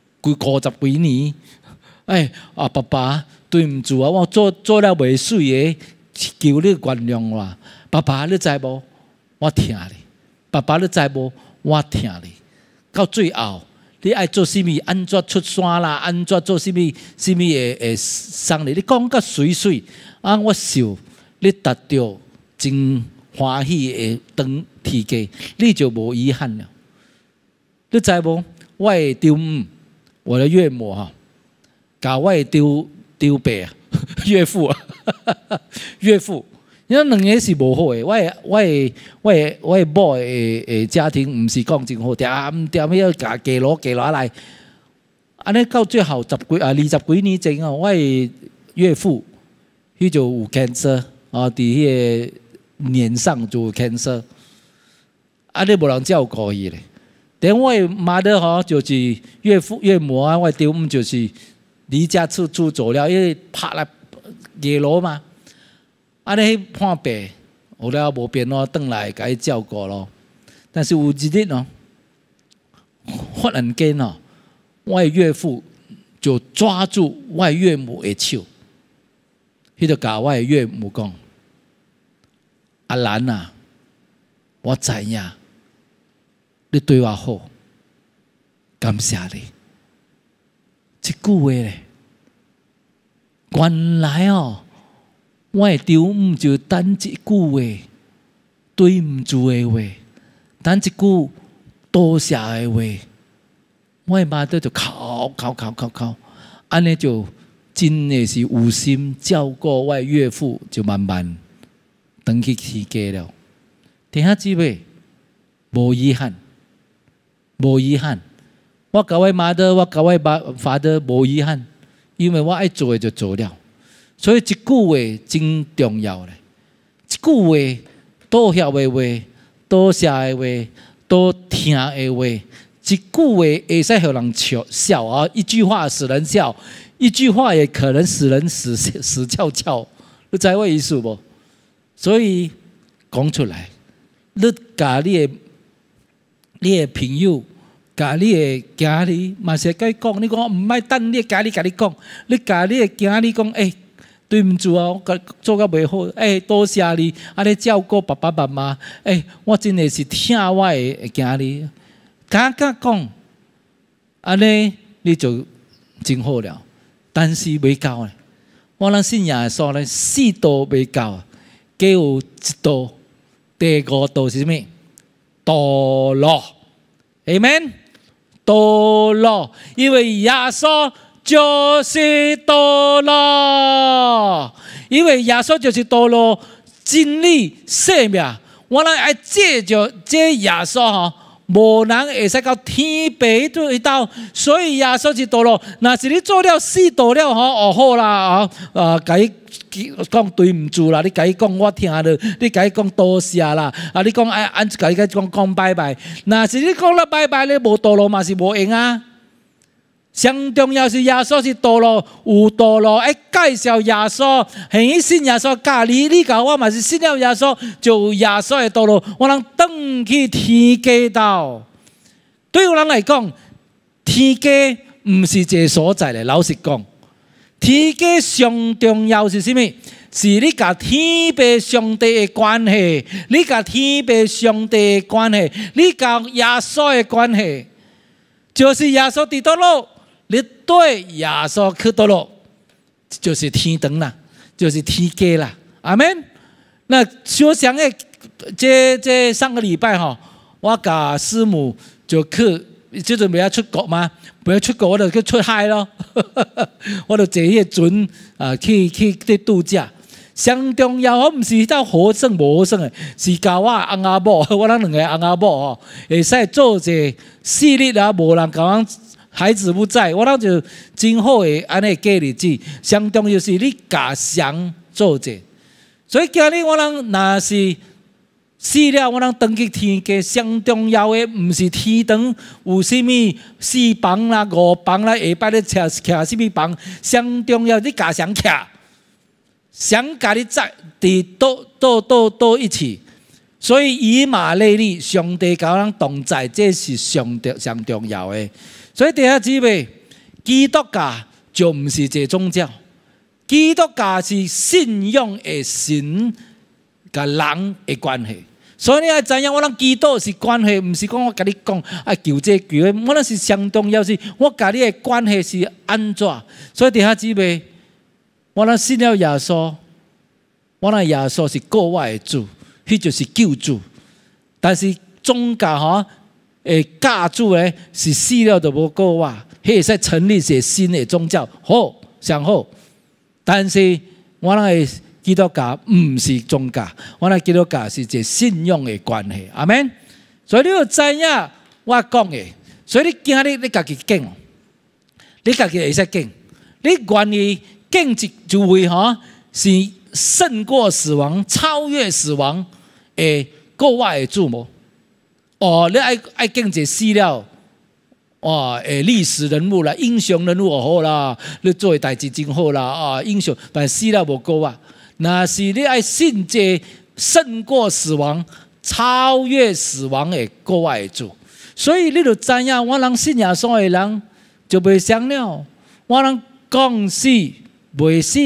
50几年，爸爸对唔住我做了袂水的，求你原谅我。爸爸你知无？我疼你。爸爸你知无？我疼你。到最后，你爱做什么？安怎出山啦？安怎做什么的丧礼？你讲甲水我受你达到真欢喜的当天家，你就无遗憾了。你知无？我的丈母，我的岳母甲我的丈伯岳父岳父，因为2个是无好的。我的某的家庭，毋是讲真好，点要加落来。安尼到最后20几年前我的岳父他就有 cancer 伫迄个脸上就有 cancer， 安尼无人照顾伊咧。等我的妈的就是岳父岳母我的丈母就是离家出走了，因为拍来夜路嘛，安尼判病，后来无变咯，转来甲伊照顾咯。但是有一日忽然间我的岳父就抓住我的岳母的手，他就甲我的岳母讲：“ 阿兰啊，我知影你对我好，感谢你。这句话咧，原来哦，我的丈唔就等一句话，对唔住的话，等一句多谢的话，我的妈就哭，安尼就真的是有心照顾我的岳父，就慢慢回去天家了。弟兄姊妹，无遗憾，无遗憾。我甲我妈的，我甲我爸的无遗憾，因为我爱做的就做了。所以一句话真重要咧，一句话多谢的话，多谢的话，多听的话，一句话会使互人笑啊！一句话使人笑，一句话也可能使人死翘翘。你知我意思无？所以讲出来，你甲你的朋友。甲你的囝儿嘛是甲伊讲，你讲唔爱等你家己甲你讲，你甲你的囝儿讲，对唔住啊，我做甲袂好，多谢你，安尼照顾爸爸妈妈，我真的是听我的囝儿，敢讲，安尼你就真好了。但是袂够咧，我咱信仰的说咧，4道袂够，加有1道，第5道是啥物？堕落 ，Amen。堕落，因为耶稣就是堕落，因为耶稣就是堕落，真理生命。我们爱借着这耶稣哈，无人会使到天北对道，所以耶稣是堕落。若是你做了4道了吼，哦好啦甲伊讲对唔住啦，你甲伊讲我听了，你甲伊讲多谢啦，你讲甲伊讲拜拜。若是你讲了拜拜，你无堕落嘛是无用啊。上重要是耶稣是堕落，有堕落，介绍耶稣，很信耶稣教你甲我嘛是信了耶稣，就有耶稣的堕落，我能登去天家道。对有人来讲，天家唔是一个所在咧，老实讲。天家上重要是什么？是你甲天父上帝的关系，你甲天父上帝的关系，你甲耶稣的关系，就是耶稣伫倒落，你对耶稣去倒落，就是天堂啦，就是天家啦。阿们。那小想的这上个礼拜哈，我甲师母就去。即阵未晓出国嘛？未晓出国，我就去出海咯。我就坐迄个船去度假。上重要，我毋是到好耍无好耍的，是教我翁仔某，我咱2个翁仔某吼，会使做者4日啊，无人甲我孩子不在，我咱就真好的安尼过日子。上重要是你家乡做者，所以今日我咱若是。死了，我能登去天家。上重要的毋是天堂有啥物4房啦、5房啦，下摆咧徛啥物房？上重要你家乡徛，想家己在伫倒一起。所以以马内利，上帝甲咱同在，这是上重要的。所以弟兄姊妹，基督教就毋是一个宗教，基督教是信仰的神甲人的关系。所以你要知影，我咱基督是关系，毋是讲我甲你讲求这求那，我咱是上重要是，我甲你的关系是安怎？所以弟兄姊妹，我咱信了耶稣，我咱耶稣是救我的主，迄就是救主。但是宗教吼，教主咧是死了就无救我，迄会使成立一个新的宗教，好上好。但是我咱的基督教唔是宗教，我哋基督教是一個信仰嘅關係，阿們。所以你要知影我講嘅，所以你今日你家己敬，你家己會使敬，你願意敬一位吼，是勝過死亡、超越死亡嘅救我嘅主無？哦，你愛敬一個死了。歷史人物啦，英雄人物好啦，你做嘅代志真好啦，英雄，但死了無救啊。那是你愛信這勝過死亡、超越死亡的救我的主，所以你就知影，我人信耶穌的人就袂傷了，我人講死袂死，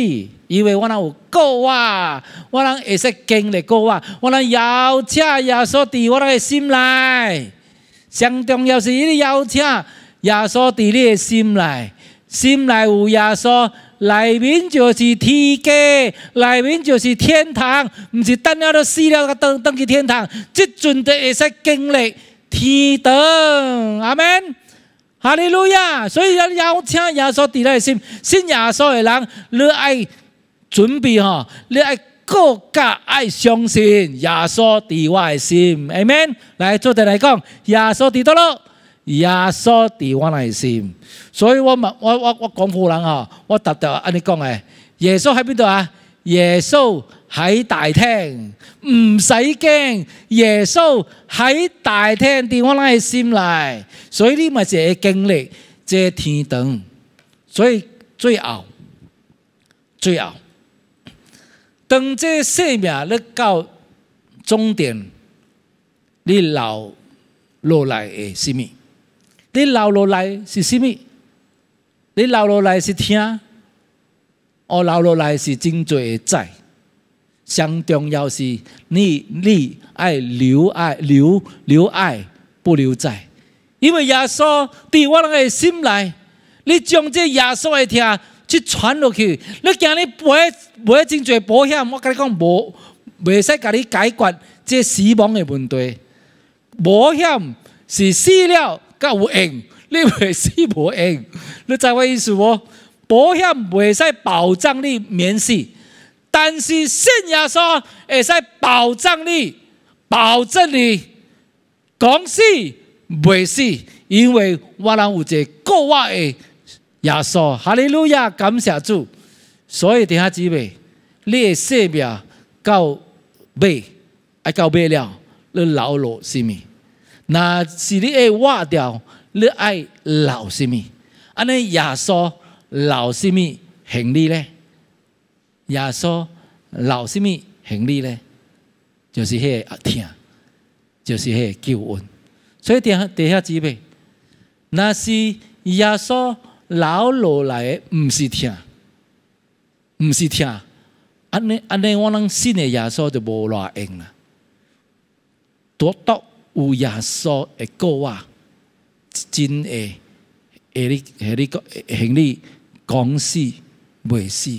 因为我人有够我人会使经历够我人邀请耶稣伫我人的心内。上重要是你邀请耶稣伫你的心内，心内有耶稣，内面就是天家，内面就是天堂，不是等了都死了登去天堂，这阵就会使经历天堂。阿们，哈利路亚！所以要邀请耶稣伫你的心，信耶稣的人，你爱准备吼，你爱更加爱相信耶稣伫我的心，阿们。来，做阵来讲，耶稣伫倒落，耶稣伫我的心。所以我讲富人吼，我特特安尼讲诶，耶稣喺边度啊？耶穌喺大廳，唔使驚。耶穌喺大廳，伫我哋心內，所以你咪就會經歷這天堂。所以最後，當這生命你到終點，你留落來係什麼？你留落來是什麼？你留落來是聽。我留落來是真多的債，上重要是你愛留愛，不留債。因為耶穌在我哋心內，你將這耶穌的聽去傳落去，你今日買真多保險，我跟你講袂使甲你解決這死亡的問題。保險是死了才有用，你袂死無用，你知我意思無？保險袂使保障你免死，但是信耶穌會使保障你，保證你講死袂死，因為我人有一個救我的耶穌。哈利路亞，感謝主。所以弟兄姊妹，你的生命到尾，愛到尾了，你留落什麼？那是你會活掉，你愛留什麼？安尼耶穌留什麼行李呢？耶穌留什麼行李呢？就是迄個聽，就是迄個救恩。所以弟兄姊妹，那是耶穌留落來的，唔是聽，唔是聽。安尼我能信的耶穌就無偌用啦。獨有耶穌的救我，真的你行李。講死袂死，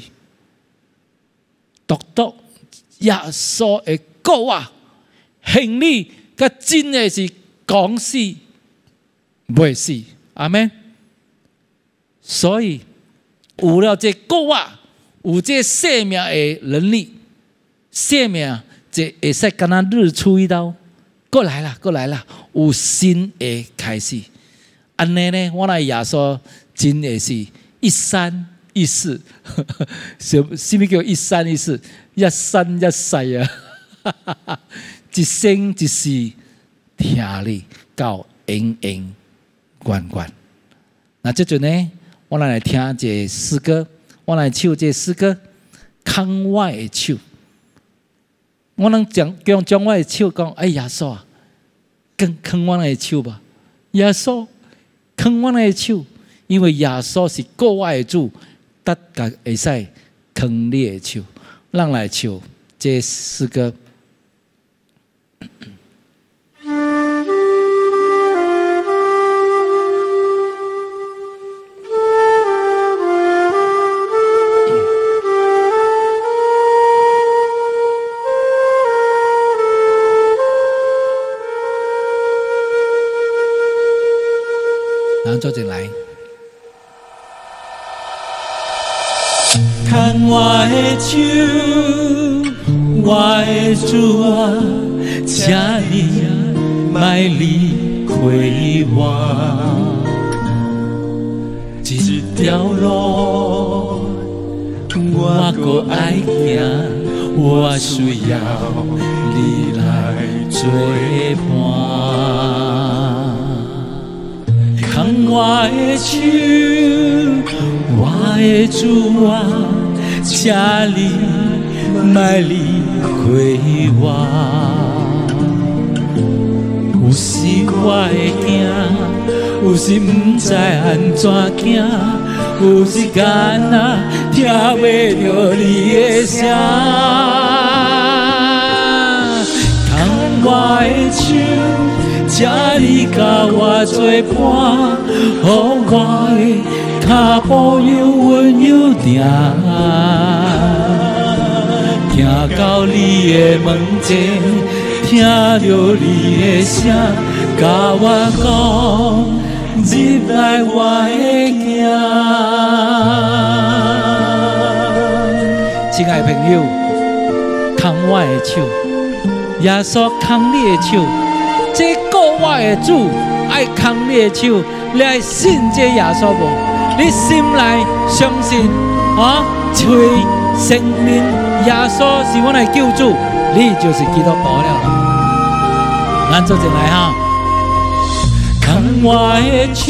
獨耶穌的救我，行李甲真的是講死袂死，阿們。所以有了這救我，有這生命的能力，生命就會使敢若日出一刀，過來啦，有新的開始。安尼呢，我來耶穌真的是。一生一世，什麼叫一生一世？一生一世啊！一生一世聽你到永永遠遠。那這陣呢，我來聽這詩歌，我來唱這詩歌，扛我的手。我能將我的手講，哎耶穌啊，扛我的手吧，耶穌扛我的手。因為耶穌是救我的主，得個會使扛你的手，讓來唱這詩歌。然後做進來。看我的手，我的主啊，請你別離開我。這條路我還愛行，我需要你來作伴。看我的手，我的主啊。請你別離開我，有時我會驚，有時唔知安怎行， 有时间啊，听袂着你的声。牵我的手，请你甲我作伴，予我的脚步又稳又定。行到你的门前，听着你的声，甲我讲。入来我的家，亲爱的朋友，牵我的手，耶稣牵你的手，这顾我的主爱牵你的手，你爱信这耶稣无？你心内相信啊，吹承认耶稣是我的救主，你就是基督徒了啦。咱做阵来哈。牵我的手，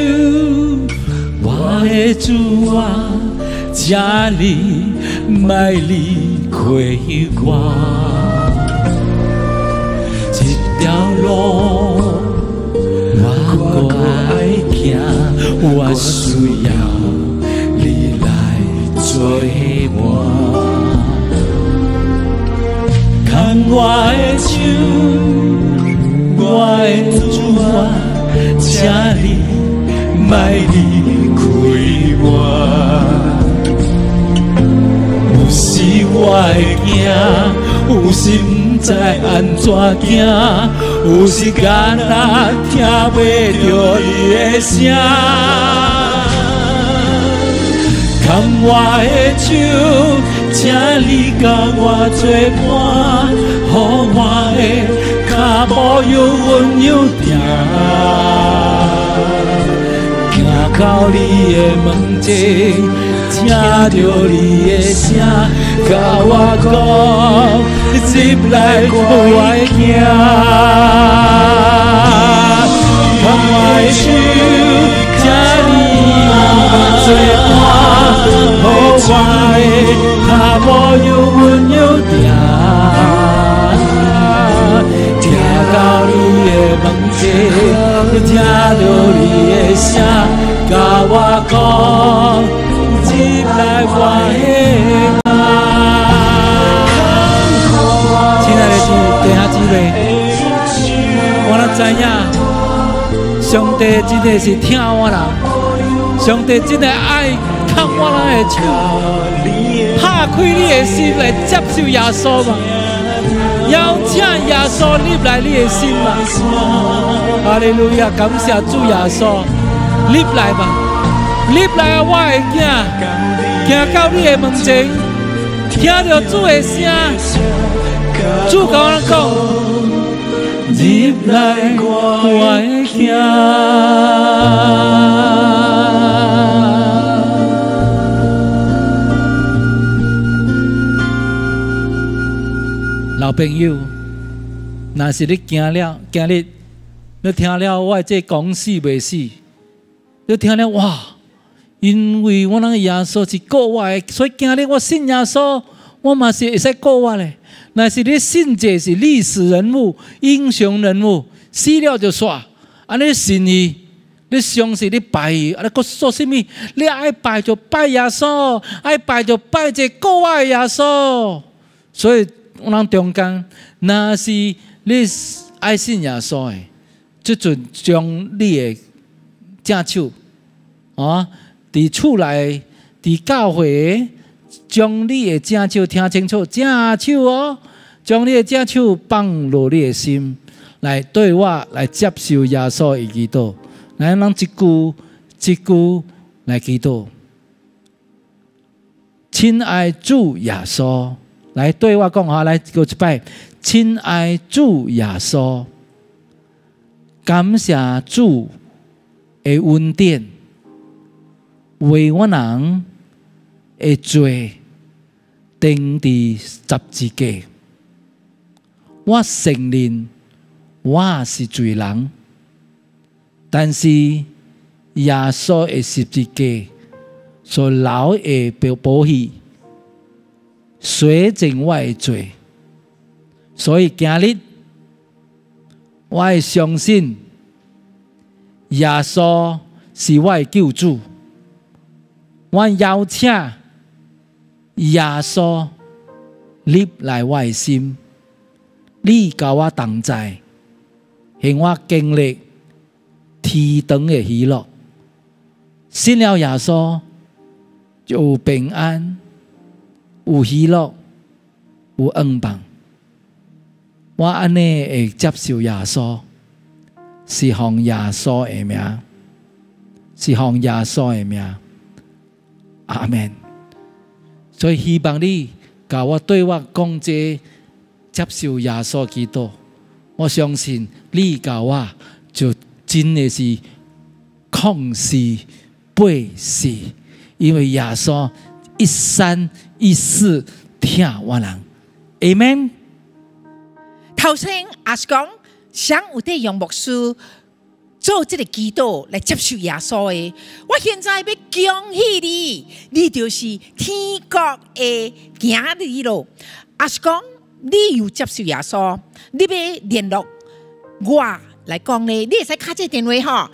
我的主啊，请你莫离开我。这条路我爱行，我需要你来作伴。牵我的手，我的主啊。请你莫离开我，有时我会惊，有时不知安怎行，有时间啊听袂着你的声。牵我的手，请你甲我作伴，予我的脚步又稳又定。行到你的门前，听着你的声，甲我讲，入来我的行。牵我的手，请你作伴，予我的脚步又稳又定。行到你的门前，听着你的声，甲我讲，入来我的家。亲爱的弟兄姊妹，我咱知影，上帝真的是疼我人，上帝真的爱牵我人的手，打开你的心来接受耶稣吧。邀请耶稣入来你的心吧，哈利路亚！感谢主耶稣，入来吧，入来啊！我的囝，行到你的门前，听到主的声，主跟我讲，入来我的囝。老朋友，若是你今日你听了我这讲死袂死，你听了哇，因为我那耶稣是救我的，所以今日我信耶稣，我嘛是会使救我嘞。若是你信这是历史人物、英雄人物，死了就煞，安尼信伊，你相信你拜伊，啊，你搁做什么？你爱拜就拜耶稣，爱拜就拜这救我的耶稣，所以。我人中间，若是你爱信耶稣的，即阵将你的正手啊，伫厝内、伫教会，将你的正手听清楚，正手哦，将你的正手放落你的心，来对我来接受耶稣的祈祷。来，咱一句一句来祈祷。亲爱主耶稣。来对我讲哈，来给我一摆，亲爱主耶稣，感谢主的恩典，为我人的罪定伫十字架。我承认我是罪人，但是耶稣的十字架所流的宝血。洗净我的罪，所以今日我会相信耶稣是我的救主， 我邀请耶稣入来我的心，你甲我同在，让我经历天堂的喜乐。信了耶稣，就有平安，有喜乐，有恩棒。我安尼会接受耶稣，是奉耶稣的名，是奉耶稣的名。阿們。所以希望你甲我對我講這接受耶穌基督，我相信你甲我就真的是控世背世，因為耶穌一生一世聽我人。Amen。
頭先也是講，想有啲用牧師做這個祈禱來接受耶穌的。我現在要恭喜你，你就是天國的兒女咯。也是講，你有接受耶穌，你要聯絡我來講呢，你會使卡這個電話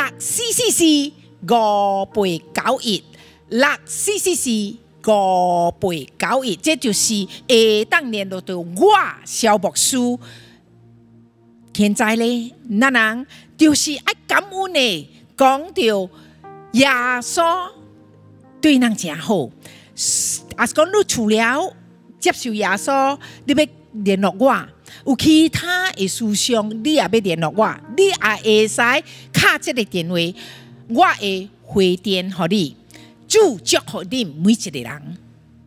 6444-5891，6444-5891，這就是會當聯絡到我蕭牧師。現在呢，咱人就是愛感恩的，講到耶穌對人真好。也是講你除了接受耶穌，你要聯絡我，有其他的事項，你也要聯絡我，你也會使卡這個電話，我會回電給你，祝福你每一個人。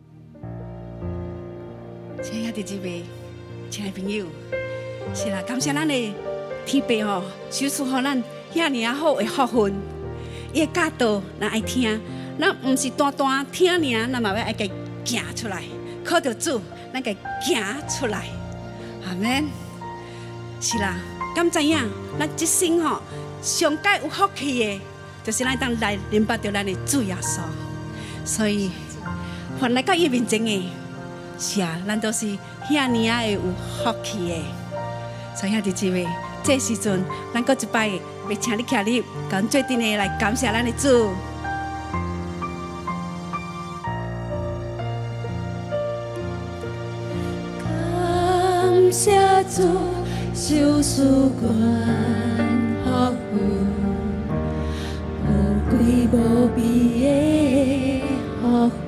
親愛的姊妹，親愛的朋友。是啦，感謝咱的天父吼，授予予咱遐爾好的福分。伊的教導，咱愛聽，咱毋是單單聽爾，咱嘛要愛家行出來，靠着主，咱家行出來。阿們。是啦，敢知影？咱一生吼，上界有福氣的，就是咱當來明白着咱的主耶穌。所以，凡來到伊面前的，是啊，咱都是遐爾的有福氣的。所以，兄弟姊妹，這時陣，咱閣一擺要請你徛入，跟最頂的來感謝咱的主。
感謝主，受賜願福分，無貴無比的福分。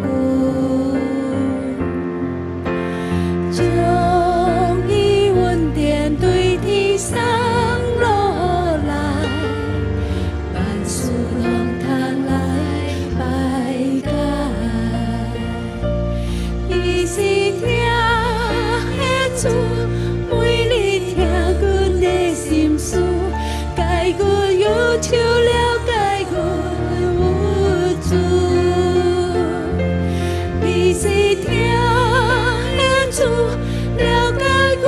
上落來，萬事攏通來拜解。伊是聽的主，每日聽阮的心事，解阮憂愁，了解阮無助。伊是聽的主，了解阮。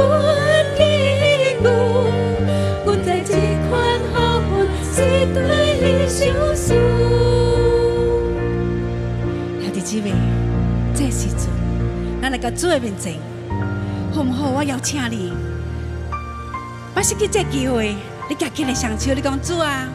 兄弟姊妹，這時陣，咱來到主的面前，好唔好？我邀請你，把握這機會，你舉起來雙手，你講主啊，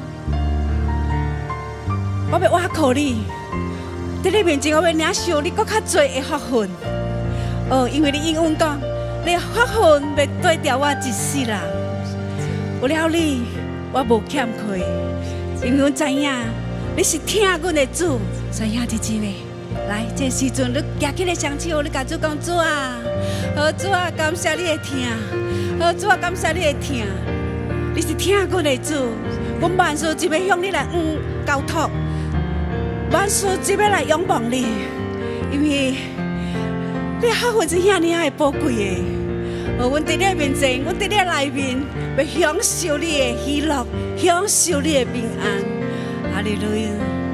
我要挖苦你，在你面前我要領受你更較多的福分。哦，因為你英文講，你的福分要對掉我一世人。有了你，我無欠虧。因為我知影你是聽阮的主，所以兄弟姊妹，來這時陣你舉起來雙手，你甲主講主啊，好主啊，感謝你的聽，好主啊，感謝你的聽，你是聽阮的主，我萬事只要向你來交託，萬事只要來仰望你，因為你福分是遐爾的寶貴的。阮在你面前，阮在你內面，要享受你的喜樂，享受你的平安。哈利路亞！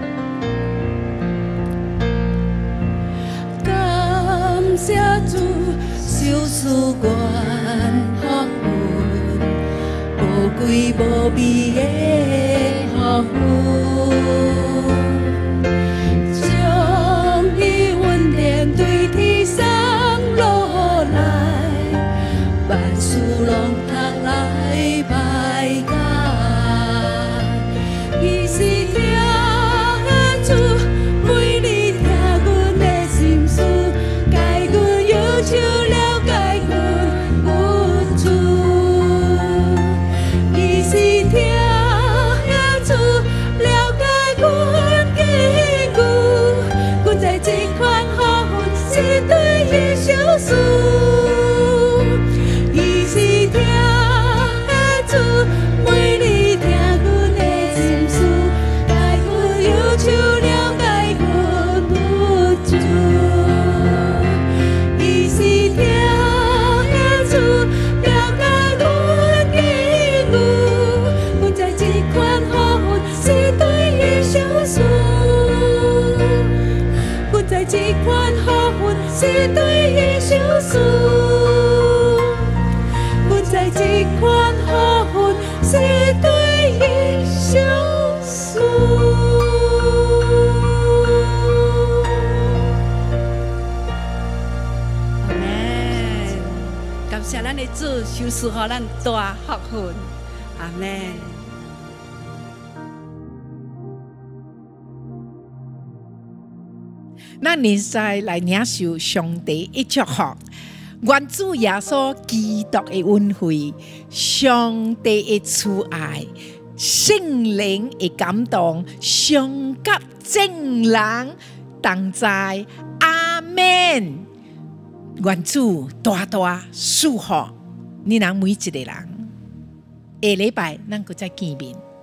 感謝主，受賜願福分，無貴無比的福分，將伊恩典對天上落來。萬事攏通來拜解，伊是聽的主，每日对伊相思，阮在这款好运是对伊相思。
阿门。感谢咱的主，收赐予咱大福分。阿门。
咱现在来领受上帝的祝福，愿主耶稣基督的恩惠、上帝的慈爱、圣灵的感动，上甲正人同在。阿门。愿主大大祝福你人每一个人。下礼拜咱再见面。